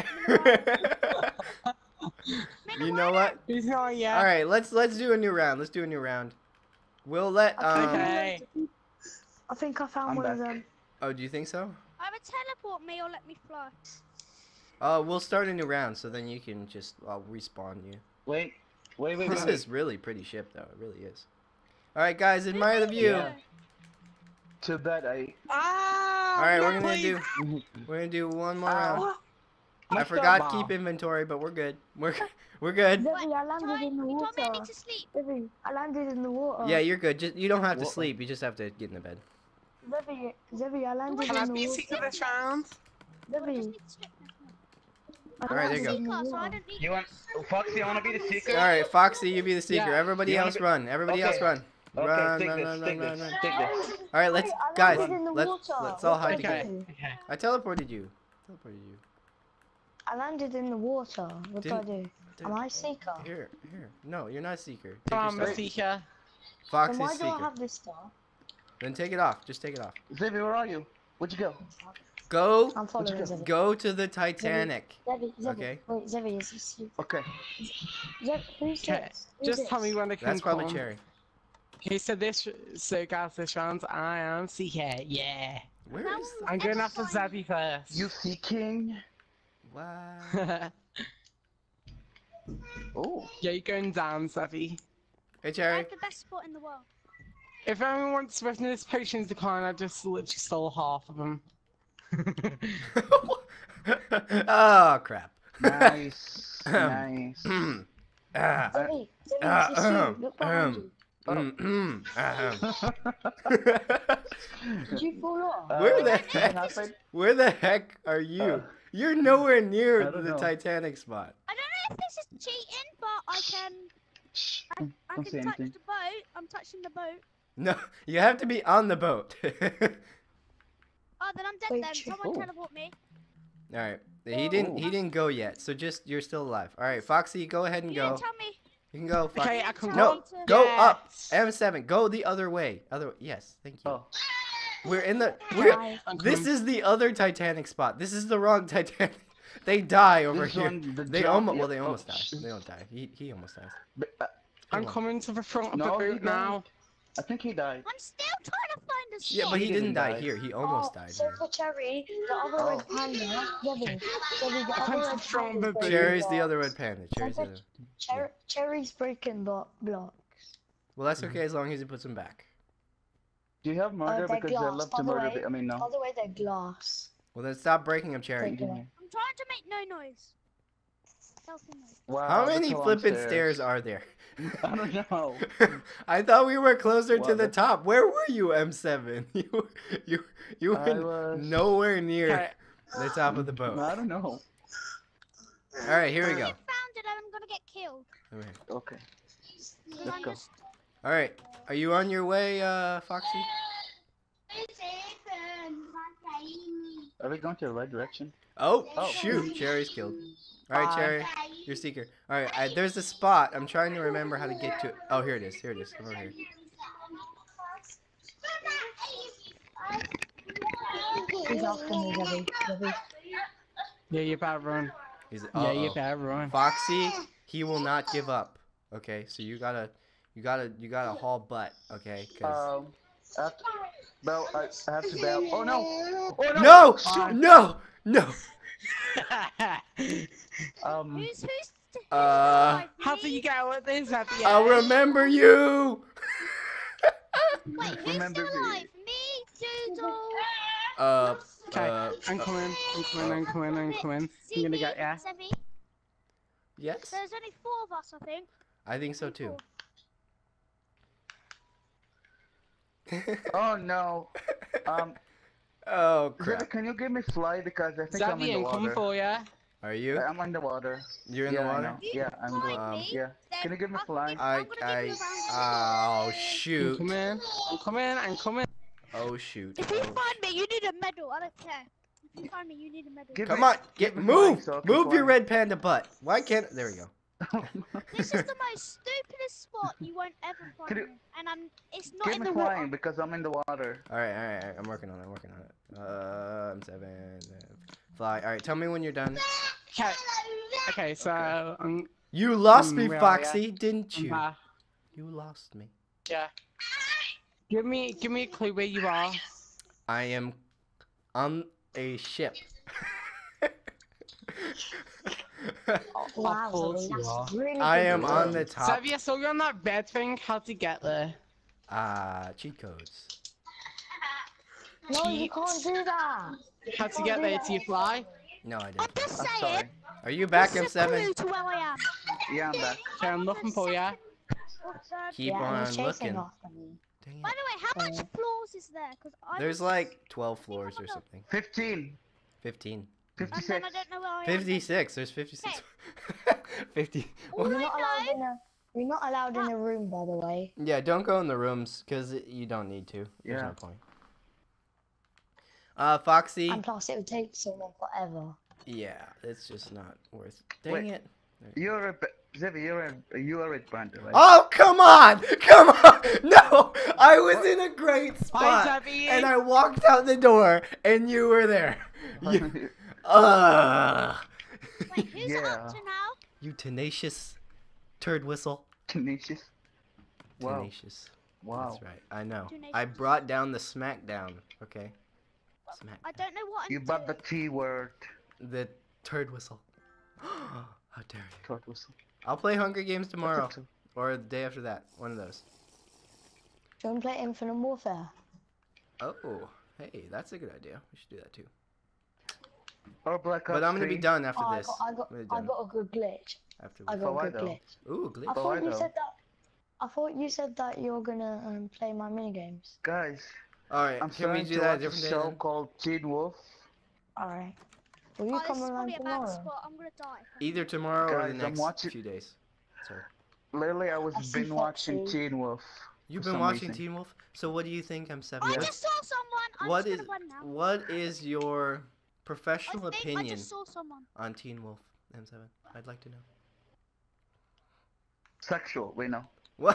[SPEAKER 6] Mega,
[SPEAKER 1] You
[SPEAKER 6] why
[SPEAKER 1] know
[SPEAKER 6] not?
[SPEAKER 1] what?
[SPEAKER 5] He's not yet.
[SPEAKER 1] All right, let's let's do a new round. Let's do a new round. We'll let um.
[SPEAKER 5] Okay.
[SPEAKER 2] I think I found
[SPEAKER 3] I'm
[SPEAKER 2] one of
[SPEAKER 3] back.
[SPEAKER 2] them.
[SPEAKER 1] Oh, do you think so?
[SPEAKER 6] Either teleport me or let me fly.
[SPEAKER 1] Uh, we'll start a new round, so then you can just I'll respawn you.
[SPEAKER 3] Wait. Wait, wait,
[SPEAKER 1] This
[SPEAKER 3] wait.
[SPEAKER 1] is really pretty ship, though. It really is. All right, guys, admire the view.
[SPEAKER 3] Yeah. Too bad I.
[SPEAKER 5] Ah!
[SPEAKER 1] All right,
[SPEAKER 5] no,
[SPEAKER 1] we're gonna
[SPEAKER 5] please.
[SPEAKER 1] do we're gonna do one more
[SPEAKER 3] Ow.
[SPEAKER 1] round. I
[SPEAKER 3] Messed
[SPEAKER 1] forgot
[SPEAKER 5] up.
[SPEAKER 1] keep inventory, but we're good. We're we're good.
[SPEAKER 2] Zebby, I landed
[SPEAKER 6] Ty,
[SPEAKER 2] in the
[SPEAKER 6] you told me I
[SPEAKER 2] water.
[SPEAKER 6] need to sleep.
[SPEAKER 2] Zebby, I landed in the water.
[SPEAKER 1] Yeah, you're good. Just you don't have to
[SPEAKER 3] What?
[SPEAKER 1] sleep. You just have to get in the bed.
[SPEAKER 2] Zebby, Zebby, I landed
[SPEAKER 5] Can I
[SPEAKER 2] in the
[SPEAKER 5] be
[SPEAKER 2] water.
[SPEAKER 5] secret this round?
[SPEAKER 6] I just
[SPEAKER 2] Zebby,
[SPEAKER 6] need to sleep.
[SPEAKER 2] I
[SPEAKER 1] Alright, there you
[SPEAKER 2] landed
[SPEAKER 1] go.
[SPEAKER 2] in the
[SPEAKER 6] Seeker, so I
[SPEAKER 2] water.
[SPEAKER 6] don't need
[SPEAKER 3] You want Foxy? I want to be the seeker.
[SPEAKER 1] All right, Foxy, you be the seeker.
[SPEAKER 5] Yeah.
[SPEAKER 1] Everybody
[SPEAKER 3] You wanna
[SPEAKER 1] else
[SPEAKER 3] be-
[SPEAKER 1] run. Everybody else
[SPEAKER 3] Okay.
[SPEAKER 1] run.
[SPEAKER 3] Okay,
[SPEAKER 1] Run,
[SPEAKER 3] take
[SPEAKER 1] run,
[SPEAKER 3] this,
[SPEAKER 1] run,
[SPEAKER 3] take
[SPEAKER 1] run,
[SPEAKER 3] this,
[SPEAKER 1] run.
[SPEAKER 3] take this.
[SPEAKER 1] All right, let's
[SPEAKER 2] Wait, I
[SPEAKER 1] guys.
[SPEAKER 2] landed in the
[SPEAKER 1] Let's
[SPEAKER 2] water.
[SPEAKER 1] let's all
[SPEAKER 2] What
[SPEAKER 1] hide
[SPEAKER 2] did I
[SPEAKER 1] together.
[SPEAKER 2] do?
[SPEAKER 5] Okay.
[SPEAKER 1] I teleported you. Teleported you.
[SPEAKER 2] I landed in the water. What do I
[SPEAKER 1] Didn't-
[SPEAKER 2] do? Am I seeker?
[SPEAKER 1] Here, here. No, you're not seeker. Take
[SPEAKER 5] Come
[SPEAKER 1] your
[SPEAKER 5] on,
[SPEAKER 1] stuff.
[SPEAKER 5] the seeker.
[SPEAKER 2] Then
[SPEAKER 1] Foxy's
[SPEAKER 2] why do I
[SPEAKER 1] seeker.
[SPEAKER 2] have this star?
[SPEAKER 1] Then take it off. Just take it off.
[SPEAKER 3] Xavier, where are you? Where'd you go?
[SPEAKER 1] Go,
[SPEAKER 2] I'm following
[SPEAKER 3] go?
[SPEAKER 2] Zebby.
[SPEAKER 1] go to the Titanic.
[SPEAKER 2] Zebby, Zebby.
[SPEAKER 1] Okay.
[SPEAKER 2] Wait, Zebby, is this you?
[SPEAKER 3] Okay.
[SPEAKER 2] Zeb, who's
[SPEAKER 5] Okay,
[SPEAKER 2] this? Who's
[SPEAKER 5] just
[SPEAKER 2] this?
[SPEAKER 5] tell me when they can
[SPEAKER 1] That's probably
[SPEAKER 5] come.
[SPEAKER 1] Cherry.
[SPEAKER 5] He said this, so guys, this round, I am seeker. Yeah.
[SPEAKER 1] Where
[SPEAKER 6] Now
[SPEAKER 1] is?
[SPEAKER 5] I'm going after
[SPEAKER 6] Fine.
[SPEAKER 5] Zabby first.
[SPEAKER 3] You seeking?
[SPEAKER 1] Wow.
[SPEAKER 3] Oh.
[SPEAKER 5] Yeah, you're going down, Zabby.
[SPEAKER 1] Hey,
[SPEAKER 6] I
[SPEAKER 1] Cherry.
[SPEAKER 6] have the best spot in the world.
[SPEAKER 5] If anyone wants to witness potions decline, I just literally stole half of them.
[SPEAKER 1] Oh crap.
[SPEAKER 3] Nice. nice.
[SPEAKER 1] Ah,
[SPEAKER 2] Zebby, Zebby,
[SPEAKER 1] Ah,
[SPEAKER 2] is this you?
[SPEAKER 1] ahem,
[SPEAKER 2] Look behind
[SPEAKER 1] ahem.
[SPEAKER 2] you.
[SPEAKER 1] mm, mm, ahem.
[SPEAKER 2] Did you fall off?
[SPEAKER 3] Uh,
[SPEAKER 1] Where the
[SPEAKER 3] what
[SPEAKER 1] heck?
[SPEAKER 3] happened?
[SPEAKER 1] Where the heck are you?
[SPEAKER 3] Uh,
[SPEAKER 1] You're nowhere near
[SPEAKER 3] I don't
[SPEAKER 1] the
[SPEAKER 3] know.
[SPEAKER 1] Titanic spot.
[SPEAKER 6] I don't know if this is cheating, but I can.
[SPEAKER 3] Shh,
[SPEAKER 6] I, I
[SPEAKER 3] don't
[SPEAKER 6] can
[SPEAKER 3] say
[SPEAKER 6] touch
[SPEAKER 3] anything.
[SPEAKER 6] the boat. I'm touching the boat.
[SPEAKER 1] No, you have to be on the boat.
[SPEAKER 6] Oh, then I'm dead.
[SPEAKER 2] Wait,
[SPEAKER 6] then
[SPEAKER 2] ch-
[SPEAKER 6] someone
[SPEAKER 3] oh.
[SPEAKER 6] teleport me.
[SPEAKER 1] All right. He didn't. He didn't go yet. So just you're still alive. All right, Foxy, go ahead and
[SPEAKER 6] You
[SPEAKER 1] go.
[SPEAKER 6] didn't tell me.
[SPEAKER 1] You can go. Foxy.
[SPEAKER 5] Okay, I can
[SPEAKER 1] No,
[SPEAKER 6] Tell me to-
[SPEAKER 1] go up.
[SPEAKER 5] Yes.
[SPEAKER 1] M seven. Go the other way. Other. Yes. Thank you.
[SPEAKER 3] Oh.
[SPEAKER 1] We're in the. We're.
[SPEAKER 2] Bye.
[SPEAKER 5] I'm
[SPEAKER 1] This
[SPEAKER 5] coming.
[SPEAKER 1] is the other Titanic spot. This is the wrong Titanic. They die over
[SPEAKER 3] This
[SPEAKER 1] here.
[SPEAKER 3] one, the
[SPEAKER 1] They
[SPEAKER 3] jump-
[SPEAKER 1] almost. Well,
[SPEAKER 3] yeah,
[SPEAKER 1] they
[SPEAKER 3] oh,
[SPEAKER 1] almost die.
[SPEAKER 3] sh-
[SPEAKER 1] They don't die. He. He almost dies.
[SPEAKER 3] But, uh,
[SPEAKER 5] I'm
[SPEAKER 1] Come on.
[SPEAKER 5] coming to the front of
[SPEAKER 3] No,
[SPEAKER 5] the
[SPEAKER 3] he
[SPEAKER 5] boat now.
[SPEAKER 3] I think he died.
[SPEAKER 6] I'm still trying to find a ship.
[SPEAKER 1] Yeah, but he
[SPEAKER 3] He
[SPEAKER 1] didn't
[SPEAKER 3] didn't
[SPEAKER 1] die
[SPEAKER 3] die.
[SPEAKER 1] here. He almost
[SPEAKER 2] Oh,
[SPEAKER 1] died
[SPEAKER 2] so
[SPEAKER 1] here.
[SPEAKER 2] for Cherry, the other
[SPEAKER 3] Oh.
[SPEAKER 2] red panda, Zebby, Zebby, the
[SPEAKER 5] I'm
[SPEAKER 2] other red
[SPEAKER 5] strong,
[SPEAKER 2] panda.
[SPEAKER 5] baby.
[SPEAKER 1] Cherry's the other red panda. Cherry's the
[SPEAKER 2] Cherry,
[SPEAKER 1] other.
[SPEAKER 2] Cherry, Cherry's breaking block blocks.
[SPEAKER 1] Well, that's okay as long as he puts them back.
[SPEAKER 3] Do you have murder?
[SPEAKER 2] Uh, they're
[SPEAKER 3] because I
[SPEAKER 2] glass,
[SPEAKER 3] love
[SPEAKER 2] by
[SPEAKER 3] to
[SPEAKER 2] the
[SPEAKER 3] murder.
[SPEAKER 2] way.
[SPEAKER 3] pe- I mean,
[SPEAKER 2] By
[SPEAKER 3] no.
[SPEAKER 2] the way, they're glass.
[SPEAKER 1] Well, then stop breaking them, Cherry.
[SPEAKER 2] Take it.
[SPEAKER 6] I'm trying to make no noise. Stealthy noise.
[SPEAKER 3] Wow,
[SPEAKER 1] How
[SPEAKER 3] that's
[SPEAKER 1] many
[SPEAKER 3] a long
[SPEAKER 1] flippin'
[SPEAKER 3] stairs.
[SPEAKER 1] stairs are there?
[SPEAKER 3] I don't know.
[SPEAKER 1] I thought we were closer
[SPEAKER 3] Wow,
[SPEAKER 1] to the
[SPEAKER 3] that's-
[SPEAKER 1] top. Where were you, M seven? You, you, you
[SPEAKER 3] I
[SPEAKER 1] were
[SPEAKER 3] was-
[SPEAKER 1] nowhere near
[SPEAKER 5] Okay.
[SPEAKER 1] the top of the boat.
[SPEAKER 3] I don't know.
[SPEAKER 1] All right, here we
[SPEAKER 6] If
[SPEAKER 1] go.
[SPEAKER 6] I found it, I'm gonna get killed.
[SPEAKER 1] Okay.
[SPEAKER 3] Okay.
[SPEAKER 6] 'Cause
[SPEAKER 3] Let's
[SPEAKER 6] I'm
[SPEAKER 3] go.
[SPEAKER 6] just.
[SPEAKER 1] All right, are you on your way, uh, Foxy?
[SPEAKER 3] Are we going to the right direction?
[SPEAKER 1] Oh,
[SPEAKER 3] Oh.
[SPEAKER 1] shoot, Cherry's killed. All right,
[SPEAKER 3] Bye.
[SPEAKER 1] Cherry, you're seeker. All right, I, there's a spot. I'm trying to remember how to get to it. Oh, here it is. Here it is. Come over here.
[SPEAKER 2] He's after me, Zebby. Zebby.
[SPEAKER 5] Yeah, you better run.
[SPEAKER 1] He's,
[SPEAKER 5] Yeah, you
[SPEAKER 1] uh-oh.
[SPEAKER 5] better run.
[SPEAKER 1] Foxy, he will not give up. Okay, so you gotta, you gotta, you gotta haul butt. Okay, cause
[SPEAKER 3] Um, after, Bell, I, I have to bail. Oh no! Oh
[SPEAKER 1] No!
[SPEAKER 3] Uh,
[SPEAKER 1] No! No!
[SPEAKER 3] Um,
[SPEAKER 6] Who's who's?
[SPEAKER 1] Uh,
[SPEAKER 5] How do you get out of this at the
[SPEAKER 1] I'll
[SPEAKER 5] end?
[SPEAKER 1] remember you!
[SPEAKER 6] Wait, who's
[SPEAKER 3] remember
[SPEAKER 6] still
[SPEAKER 3] me.
[SPEAKER 6] alive? Me, Doodle.
[SPEAKER 1] Uh,
[SPEAKER 5] Okay,
[SPEAKER 1] uh,
[SPEAKER 5] I'm
[SPEAKER 1] uh,
[SPEAKER 5] coming, I'm coming, I'm coming, I'm coming. I'm gonna get ya.
[SPEAKER 6] Sevi.
[SPEAKER 1] yes?
[SPEAKER 6] There's only four of us, I think.
[SPEAKER 1] I think so too.
[SPEAKER 3] oh no. Um,
[SPEAKER 1] Oh,
[SPEAKER 3] Xavier,
[SPEAKER 1] crap.
[SPEAKER 3] can you give me fly because I think I'm in
[SPEAKER 5] Xavier,
[SPEAKER 3] the
[SPEAKER 5] I'm coming
[SPEAKER 3] water.
[SPEAKER 5] for ya.
[SPEAKER 1] Are you?
[SPEAKER 3] I'm in the water.
[SPEAKER 1] You're in
[SPEAKER 3] yeah,
[SPEAKER 1] the
[SPEAKER 3] I
[SPEAKER 1] water?
[SPEAKER 3] know. Yeah, I'm
[SPEAKER 6] Find
[SPEAKER 3] going.
[SPEAKER 1] Um,
[SPEAKER 6] me,
[SPEAKER 3] Yeah.
[SPEAKER 6] then
[SPEAKER 3] Can you give me
[SPEAKER 6] I'll
[SPEAKER 3] fly?
[SPEAKER 6] give-
[SPEAKER 1] I,
[SPEAKER 6] I'm gonna
[SPEAKER 1] I,
[SPEAKER 6] give you a round.
[SPEAKER 1] oh,
[SPEAKER 5] I'm
[SPEAKER 1] shoot.
[SPEAKER 5] coming, I'm coming, I'm coming.
[SPEAKER 1] Oh, shoot.
[SPEAKER 6] If you
[SPEAKER 1] Oh,
[SPEAKER 6] find me, you need a medal. I don't care. If you find me, you need a medal.
[SPEAKER 3] Give
[SPEAKER 1] Come
[SPEAKER 3] me-
[SPEAKER 1] on, get,
[SPEAKER 3] give me flying
[SPEAKER 1] move!
[SPEAKER 3] so I can
[SPEAKER 1] Move your
[SPEAKER 3] fly.
[SPEAKER 1] red panda butt. Why can't, there we go.
[SPEAKER 6] This is the most stupidest spot you won't ever find
[SPEAKER 3] Could you-
[SPEAKER 6] me. And I'm. It's not
[SPEAKER 3] Give
[SPEAKER 6] in
[SPEAKER 3] me
[SPEAKER 6] the
[SPEAKER 3] flying
[SPEAKER 6] water.
[SPEAKER 3] because I'm in the water.
[SPEAKER 1] Alright, alright, alright, I'm working on it, I'm working on it. Uh, I'm seven, uh, fly. Alright, tell me when you're done.
[SPEAKER 5] Okay, okay, so I'm,
[SPEAKER 1] You lost
[SPEAKER 5] Mm,
[SPEAKER 1] me,
[SPEAKER 5] where are
[SPEAKER 1] Foxy, didn't
[SPEAKER 5] I'm
[SPEAKER 1] you?
[SPEAKER 5] back.
[SPEAKER 1] You lost me.
[SPEAKER 5] Yeah. Give me, give me a clue where you are.
[SPEAKER 1] I am on a ship.
[SPEAKER 2] Wow,
[SPEAKER 5] course
[SPEAKER 2] Zoe,
[SPEAKER 5] you are.
[SPEAKER 2] that's really
[SPEAKER 1] I
[SPEAKER 2] good
[SPEAKER 1] am on
[SPEAKER 2] news.
[SPEAKER 1] the top.
[SPEAKER 5] Xavier, so you're on that bed thing. How'd you get there?
[SPEAKER 1] Ah, cheat codes.
[SPEAKER 2] No, you
[SPEAKER 5] Cheat.
[SPEAKER 2] can't do that.
[SPEAKER 5] How'd you get there? Do you fly?
[SPEAKER 1] No, I
[SPEAKER 6] I'm
[SPEAKER 1] didn't.
[SPEAKER 6] just
[SPEAKER 3] I'm
[SPEAKER 6] saying.
[SPEAKER 3] sorry.
[SPEAKER 1] Are you back,
[SPEAKER 6] This
[SPEAKER 1] M
[SPEAKER 6] is a
[SPEAKER 1] seven?
[SPEAKER 6] clue to where I am.
[SPEAKER 3] Yeah, I'm back.
[SPEAKER 5] Okay, I'm looking for ya.
[SPEAKER 6] Or third.
[SPEAKER 1] Keep
[SPEAKER 2] yeah, and
[SPEAKER 1] on
[SPEAKER 2] he's chasing
[SPEAKER 1] looking.
[SPEAKER 2] after me.
[SPEAKER 1] Dang
[SPEAKER 6] By
[SPEAKER 1] it.
[SPEAKER 6] the way, how much
[SPEAKER 2] Uh,
[SPEAKER 6] floors is there? Because I.
[SPEAKER 1] There's
[SPEAKER 6] was-
[SPEAKER 1] like twelve floors or something.
[SPEAKER 3] Fifteen.
[SPEAKER 1] fifteen.
[SPEAKER 6] And then
[SPEAKER 3] Fifty-six.
[SPEAKER 6] I don't know where I am.
[SPEAKER 1] fifty-six. There's fifty-six. fifty.
[SPEAKER 6] All
[SPEAKER 2] You're
[SPEAKER 6] I
[SPEAKER 2] not allowed
[SPEAKER 6] know.
[SPEAKER 2] in a. You're not allowed in a room, by the way.
[SPEAKER 1] Yeah, don't go in the rooms because you don't need to. There's
[SPEAKER 3] Yeah.
[SPEAKER 1] no point. Uh, Foxy.
[SPEAKER 2] And plus, it would take someone forever.
[SPEAKER 1] Yeah, it's just not worth. Dang
[SPEAKER 3] Wait.
[SPEAKER 1] it.
[SPEAKER 3] You're a Xavier. You're a you're a panda, right?
[SPEAKER 1] Oh, come on! Come on! No! I was in a great
[SPEAKER 5] Bye,
[SPEAKER 1] spot.
[SPEAKER 5] Xavier.
[SPEAKER 1] And I walked out the door and you were there. You, uh,
[SPEAKER 6] Wait, who's it
[SPEAKER 3] Yeah.
[SPEAKER 6] up to now?
[SPEAKER 1] you tenacious turd whistle.
[SPEAKER 3] Tenacious. Wow.
[SPEAKER 1] Tenacious.
[SPEAKER 3] Wow.
[SPEAKER 1] That's right. I know.
[SPEAKER 6] Tenacious.
[SPEAKER 1] I brought down the smackdown. Okay. Smack.
[SPEAKER 6] I don't know what I'm
[SPEAKER 3] You bought the
[SPEAKER 6] doing.
[SPEAKER 3] T word.
[SPEAKER 1] The turd whistle. How dare you?
[SPEAKER 3] Thought was.
[SPEAKER 1] I'll play Hunger Games tomorrow.
[SPEAKER 3] That's
[SPEAKER 1] Or the day after that. One of those.
[SPEAKER 2] Do you want to play Infinite Warfare?
[SPEAKER 1] Oh. Hey, that's a good idea. We should do that too.
[SPEAKER 3] Or Black Ops
[SPEAKER 1] But I'm gonna be
[SPEAKER 3] three.
[SPEAKER 1] done after
[SPEAKER 2] Oh, I
[SPEAKER 1] this.
[SPEAKER 2] got, I got,
[SPEAKER 1] I'm gonna be
[SPEAKER 2] I
[SPEAKER 1] done
[SPEAKER 2] got a good glitch.
[SPEAKER 1] after
[SPEAKER 2] I
[SPEAKER 1] this.
[SPEAKER 2] got
[SPEAKER 3] Oh,
[SPEAKER 2] a
[SPEAKER 3] I
[SPEAKER 2] good
[SPEAKER 3] know.
[SPEAKER 2] glitch.
[SPEAKER 1] Ooh,
[SPEAKER 2] I
[SPEAKER 1] glitch.
[SPEAKER 3] Oh,
[SPEAKER 2] thought
[SPEAKER 3] I
[SPEAKER 2] you
[SPEAKER 3] know.
[SPEAKER 2] said that. I thought you said that you're gonna um, play my minigames.
[SPEAKER 3] Guys,
[SPEAKER 1] Alright,
[SPEAKER 3] I'm
[SPEAKER 1] can we
[SPEAKER 3] starting
[SPEAKER 1] do
[SPEAKER 3] to
[SPEAKER 1] that a
[SPEAKER 3] watch a
[SPEAKER 1] different day?
[SPEAKER 3] show
[SPEAKER 1] then?
[SPEAKER 3] called Teen Wolf.
[SPEAKER 2] Alright. Will you
[SPEAKER 6] Oh, this
[SPEAKER 2] come
[SPEAKER 6] is
[SPEAKER 2] around
[SPEAKER 6] probably a bad
[SPEAKER 2] tomorrow?
[SPEAKER 6] spot. I'm gonna die.
[SPEAKER 1] Either tomorrow or the
[SPEAKER 3] Guys, I'm
[SPEAKER 1] next
[SPEAKER 3] watching-
[SPEAKER 1] few days. Sorry.
[SPEAKER 3] Lately, I was
[SPEAKER 2] I see
[SPEAKER 3] been watching
[SPEAKER 2] Foxy.
[SPEAKER 3] Teen Wolf.
[SPEAKER 1] You've
[SPEAKER 3] For
[SPEAKER 1] been
[SPEAKER 3] some
[SPEAKER 1] watching
[SPEAKER 3] reason.
[SPEAKER 1] Teen Wolf? So what do you think, M seven?
[SPEAKER 6] I
[SPEAKER 3] Yeah.
[SPEAKER 6] just saw someone. I'm
[SPEAKER 1] What
[SPEAKER 6] just
[SPEAKER 1] is
[SPEAKER 6] gonna run now.
[SPEAKER 1] what is your
[SPEAKER 6] I
[SPEAKER 1] professional
[SPEAKER 6] think I
[SPEAKER 1] opinion
[SPEAKER 6] just saw someone.
[SPEAKER 1] on Teen Wolf, M seven? I'd like to know.
[SPEAKER 3] Sexual, we know.
[SPEAKER 1] What?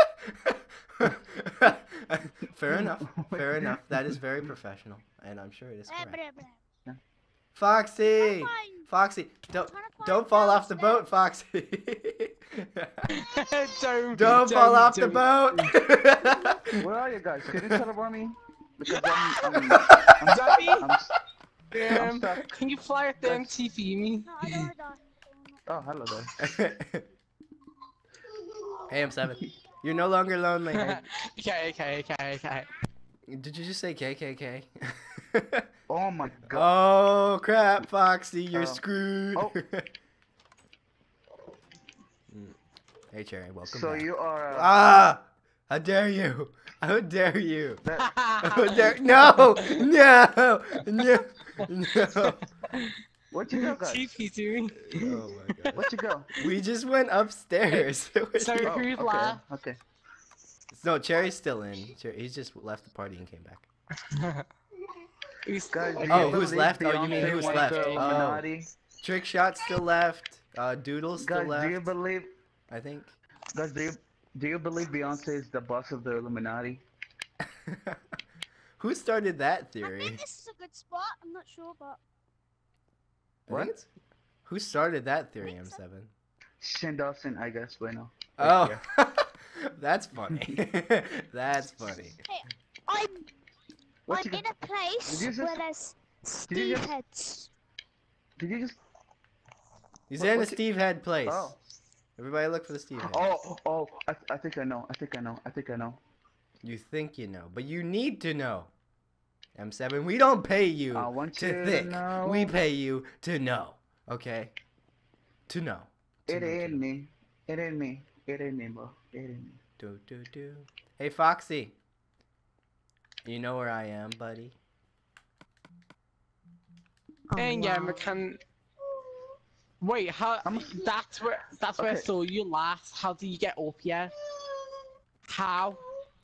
[SPEAKER 1] Fair enough. Fair enough. That is very professional, and I'm sure it is
[SPEAKER 6] Eh,
[SPEAKER 1] correct.
[SPEAKER 6] blah, blah.
[SPEAKER 1] Foxy,
[SPEAKER 6] Fine.
[SPEAKER 1] Foxy, don't
[SPEAKER 6] trying to find
[SPEAKER 1] don't fall off the boat,
[SPEAKER 6] downstairs.
[SPEAKER 1] Foxy.
[SPEAKER 5] don't,
[SPEAKER 1] Don't fall off the
[SPEAKER 5] don't.
[SPEAKER 1] boat.
[SPEAKER 3] Where are you guys? Can you teleport me? Because I'm, I'm, I'm,
[SPEAKER 5] Xavier,
[SPEAKER 3] I'm, s- I'm
[SPEAKER 5] um,
[SPEAKER 3] stuck.
[SPEAKER 5] can you fly at the M T for me?
[SPEAKER 6] No, I don't wanna die.
[SPEAKER 3] Oh, hello there.
[SPEAKER 1] Hey, M seven. You're no longer lonely.
[SPEAKER 5] okay, okay, okay, okay.
[SPEAKER 1] Did you just say K K K?
[SPEAKER 3] Oh my god.
[SPEAKER 1] Oh crap, Foxy, you're
[SPEAKER 3] Oh.
[SPEAKER 1] screwed.
[SPEAKER 3] Oh.
[SPEAKER 1] Mm. Hey, Cherry, welcome
[SPEAKER 3] So
[SPEAKER 1] back.
[SPEAKER 3] you are. Uh,
[SPEAKER 1] Ah! How dare you? How dare you?
[SPEAKER 3] that,
[SPEAKER 1] How dare? No! No! No! No!
[SPEAKER 3] where'd you go, guys?
[SPEAKER 5] T P to me.
[SPEAKER 1] Oh my god.
[SPEAKER 3] Where'd you go?
[SPEAKER 1] We just went upstairs.
[SPEAKER 5] So
[SPEAKER 3] Oh,
[SPEAKER 5] who's
[SPEAKER 3] okay,
[SPEAKER 5] last?
[SPEAKER 3] okay.
[SPEAKER 1] No, Cherry's still in. Cherry, he's just left the party and came back.
[SPEAKER 5] Who's-
[SPEAKER 3] Guys, do
[SPEAKER 1] Oh,
[SPEAKER 3] you
[SPEAKER 1] who's
[SPEAKER 3] believe
[SPEAKER 1] left? Oh, you mean
[SPEAKER 3] Beyonce
[SPEAKER 1] who's
[SPEAKER 3] went
[SPEAKER 1] left?
[SPEAKER 3] to
[SPEAKER 1] Oh.
[SPEAKER 3] Illuminati?
[SPEAKER 1] Trick Shot still left. Uh, Doodle's still
[SPEAKER 3] Guys,
[SPEAKER 1] left.
[SPEAKER 3] do you believe?
[SPEAKER 1] I think.
[SPEAKER 3] Guys, do you do you believe Beyonce is the boss of the Illuminati?
[SPEAKER 1] Who started that
[SPEAKER 6] I
[SPEAKER 1] theory?
[SPEAKER 6] think this is a good spot. I'm not sure, but
[SPEAKER 1] I think
[SPEAKER 3] What?
[SPEAKER 1] it's- Who started that theory,
[SPEAKER 6] think
[SPEAKER 1] M
[SPEAKER 6] so.
[SPEAKER 1] seven?
[SPEAKER 3] Shane Dawson, I guess. Wait, no.
[SPEAKER 1] Oh, that's funny. That's funny.
[SPEAKER 6] I'm
[SPEAKER 3] What
[SPEAKER 6] I'm
[SPEAKER 3] you
[SPEAKER 6] in a place
[SPEAKER 3] Did you just-
[SPEAKER 6] where there's
[SPEAKER 3] Did
[SPEAKER 6] Steve
[SPEAKER 3] you just-
[SPEAKER 6] heads.
[SPEAKER 3] Did you just?
[SPEAKER 1] He's
[SPEAKER 3] What-
[SPEAKER 1] in a
[SPEAKER 3] what you-
[SPEAKER 1] Steve Head place.
[SPEAKER 3] Oh.
[SPEAKER 1] Everybody look for the Steve Head.
[SPEAKER 3] Oh, oh, I, I think I know. I think I know. I think I know.
[SPEAKER 1] You think you know, but you need to know. M seven, we don't pay you
[SPEAKER 3] I want
[SPEAKER 1] to
[SPEAKER 3] you to
[SPEAKER 1] think.
[SPEAKER 3] know.
[SPEAKER 1] We pay you to know. Okay? To know. To
[SPEAKER 3] It
[SPEAKER 1] know, to
[SPEAKER 3] ain't
[SPEAKER 1] know.
[SPEAKER 3] me. It ain't me. It ain't me, bro. It ain't me.
[SPEAKER 1] Do, do, do. Hey, Foxy. You know where I am, buddy?
[SPEAKER 2] Oh,
[SPEAKER 5] And yeah,
[SPEAKER 2] wow.
[SPEAKER 5] we can. Wait, how?
[SPEAKER 3] I'm-
[SPEAKER 5] That's where. That's where I
[SPEAKER 3] Okay.
[SPEAKER 5] saw you last. How do you get up here? How?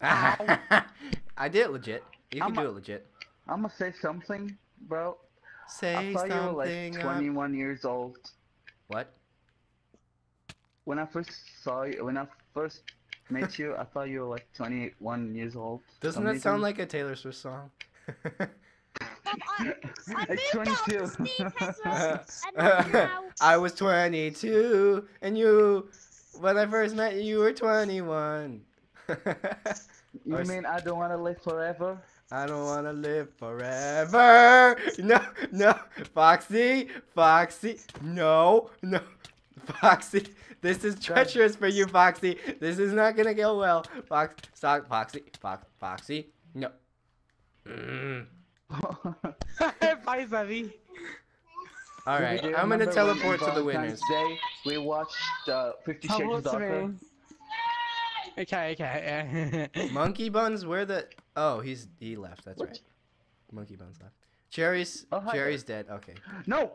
[SPEAKER 1] I did it legit. You can
[SPEAKER 3] I'm
[SPEAKER 1] do
[SPEAKER 3] a-
[SPEAKER 1] it legit.
[SPEAKER 3] I'm gonna say something, bro. I
[SPEAKER 1] Say
[SPEAKER 3] thought you were
[SPEAKER 1] something.
[SPEAKER 3] like
[SPEAKER 1] up-
[SPEAKER 3] twenty-one years old.
[SPEAKER 1] What?
[SPEAKER 3] When I first saw you, when I first met you, I thought you were like twenty-one years old.
[SPEAKER 1] Doesn't that sound like a Taylor Swift song?
[SPEAKER 6] Bob, I, I
[SPEAKER 3] It's
[SPEAKER 6] moved out
[SPEAKER 3] twenty-two.
[SPEAKER 6] to Steve Heads and now
[SPEAKER 1] I was twenty-two, and you, when I first met you, you were twenty-one.
[SPEAKER 3] You
[SPEAKER 1] Or-
[SPEAKER 3] mean I don't want to live forever?
[SPEAKER 1] I don't want to live forever. No, no, Foxy, Foxy, no, no, Foxy. This is treacherous for you, Foxy. This is not gonna go well. Fox, stop, Foxy, Fox, Foxy, no. Mm.
[SPEAKER 5] Bye, Zevi.
[SPEAKER 1] All
[SPEAKER 3] Do you
[SPEAKER 1] right, I'm
[SPEAKER 3] remember
[SPEAKER 1] gonna
[SPEAKER 3] when
[SPEAKER 1] teleport
[SPEAKER 3] on
[SPEAKER 1] to the
[SPEAKER 3] Valentine's
[SPEAKER 1] winners.
[SPEAKER 3] Day, we watched uh, Fifty Shades
[SPEAKER 5] Teleport to
[SPEAKER 3] Darker.
[SPEAKER 5] me. Okay, okay. Yeah.
[SPEAKER 1] Monkey Buns, where the? Oh, he's he left. That's
[SPEAKER 3] What?
[SPEAKER 1] right. Monkey Buns left. Cherry's
[SPEAKER 3] Oh, hi
[SPEAKER 1] Cherry's dead. Okay.
[SPEAKER 3] No.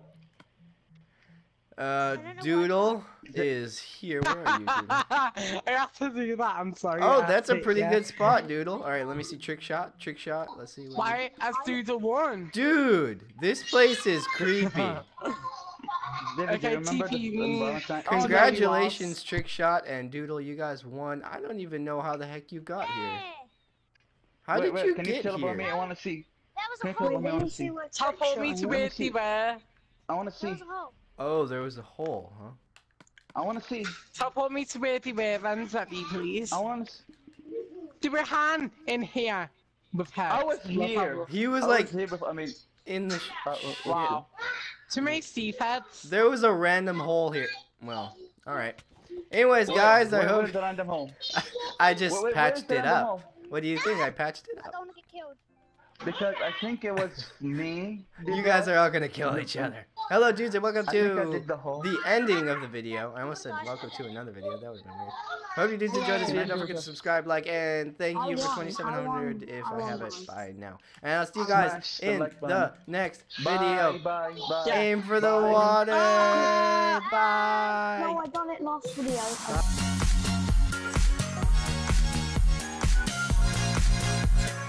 [SPEAKER 1] Uh,
[SPEAKER 6] don't know why
[SPEAKER 1] Doodle is here. Where are you, Doodle?
[SPEAKER 5] I have to do that. I'm sorry.
[SPEAKER 1] Oh,
[SPEAKER 5] I
[SPEAKER 1] that's a
[SPEAKER 5] have to,
[SPEAKER 1] pretty
[SPEAKER 5] yeah.
[SPEAKER 1] good spot, Doodle. All right, let me see trick shot. Trick shot. Let's see. What
[SPEAKER 5] Why? As do the one.
[SPEAKER 1] Dude, this place is creepy.
[SPEAKER 3] David, do
[SPEAKER 5] Okay,
[SPEAKER 3] you remember
[SPEAKER 5] T P
[SPEAKER 3] the,
[SPEAKER 5] me.
[SPEAKER 3] the Valentine?
[SPEAKER 5] Oh, no, you
[SPEAKER 1] Congratulations,
[SPEAKER 5] lost.
[SPEAKER 1] trick shot and Doodle. You guys won. I don't even know how the heck you got here.
[SPEAKER 6] yeah,
[SPEAKER 1] How
[SPEAKER 3] wait,
[SPEAKER 1] did
[SPEAKER 3] wait,
[SPEAKER 1] you
[SPEAKER 3] can
[SPEAKER 1] get
[SPEAKER 3] you teleport me?
[SPEAKER 1] here?
[SPEAKER 3] I want to see.
[SPEAKER 6] that was
[SPEAKER 3] Can
[SPEAKER 6] a
[SPEAKER 3] you
[SPEAKER 6] hole.
[SPEAKER 3] teleport me? I
[SPEAKER 2] Let me
[SPEAKER 3] want to
[SPEAKER 2] see
[SPEAKER 3] see.
[SPEAKER 2] what
[SPEAKER 5] Teleport me
[SPEAKER 2] trick
[SPEAKER 5] to
[SPEAKER 2] shot-
[SPEAKER 5] where
[SPEAKER 3] wanna see.
[SPEAKER 5] they were.
[SPEAKER 3] I want to
[SPEAKER 6] That
[SPEAKER 3] see.
[SPEAKER 6] was a hole.
[SPEAKER 1] Oh, there was a hole, huh?
[SPEAKER 3] I want to see.
[SPEAKER 5] Teleport me to where they were, then Zevi, please.
[SPEAKER 3] I want to.
[SPEAKER 5] Do a hand in here with her.
[SPEAKER 3] I was here.
[SPEAKER 1] He was
[SPEAKER 3] I
[SPEAKER 1] like
[SPEAKER 3] was here before. I mean,
[SPEAKER 1] in the. Sh
[SPEAKER 3] uh, uh,
[SPEAKER 5] Wow. To make Steve heads.
[SPEAKER 1] There was a random hole here. Well, all right. Anyways,
[SPEAKER 3] where-
[SPEAKER 1] guys, I
[SPEAKER 3] where-
[SPEAKER 1] hope
[SPEAKER 3] Where's the random home?
[SPEAKER 1] I just
[SPEAKER 3] Where- where- where's
[SPEAKER 1] patched
[SPEAKER 3] the
[SPEAKER 1] it
[SPEAKER 3] random
[SPEAKER 1] up.
[SPEAKER 3] home?
[SPEAKER 1] What do you think? I patched it
[SPEAKER 6] I
[SPEAKER 1] up.
[SPEAKER 6] don't want to get killed.
[SPEAKER 3] Because I think it was me. did
[SPEAKER 1] You guys
[SPEAKER 3] that.
[SPEAKER 1] are all gonna kill each other. Hello, dudes, and welcome
[SPEAKER 3] I think I
[SPEAKER 1] to
[SPEAKER 3] did the hole.
[SPEAKER 1] the ending of the video. I almost said welcome to another video. That would have been weird. Hope you dudes enjoyed this video. Don't forget to subscribe, like, and thank
[SPEAKER 2] I
[SPEAKER 1] you for
[SPEAKER 2] won,
[SPEAKER 1] twenty-seven
[SPEAKER 2] I
[SPEAKER 1] hundred
[SPEAKER 2] won,
[SPEAKER 1] if
[SPEAKER 2] I
[SPEAKER 1] I have
[SPEAKER 2] won.
[SPEAKER 1] it by now. And I'll see you guys
[SPEAKER 3] Smash the
[SPEAKER 1] in
[SPEAKER 3] like
[SPEAKER 1] the
[SPEAKER 3] button.
[SPEAKER 1] next
[SPEAKER 3] Bye,
[SPEAKER 1] video.
[SPEAKER 3] bye, bye.
[SPEAKER 1] Aim for the
[SPEAKER 3] Bye.
[SPEAKER 1] water.
[SPEAKER 2] No,
[SPEAKER 1] Bye.
[SPEAKER 2] I done it last video.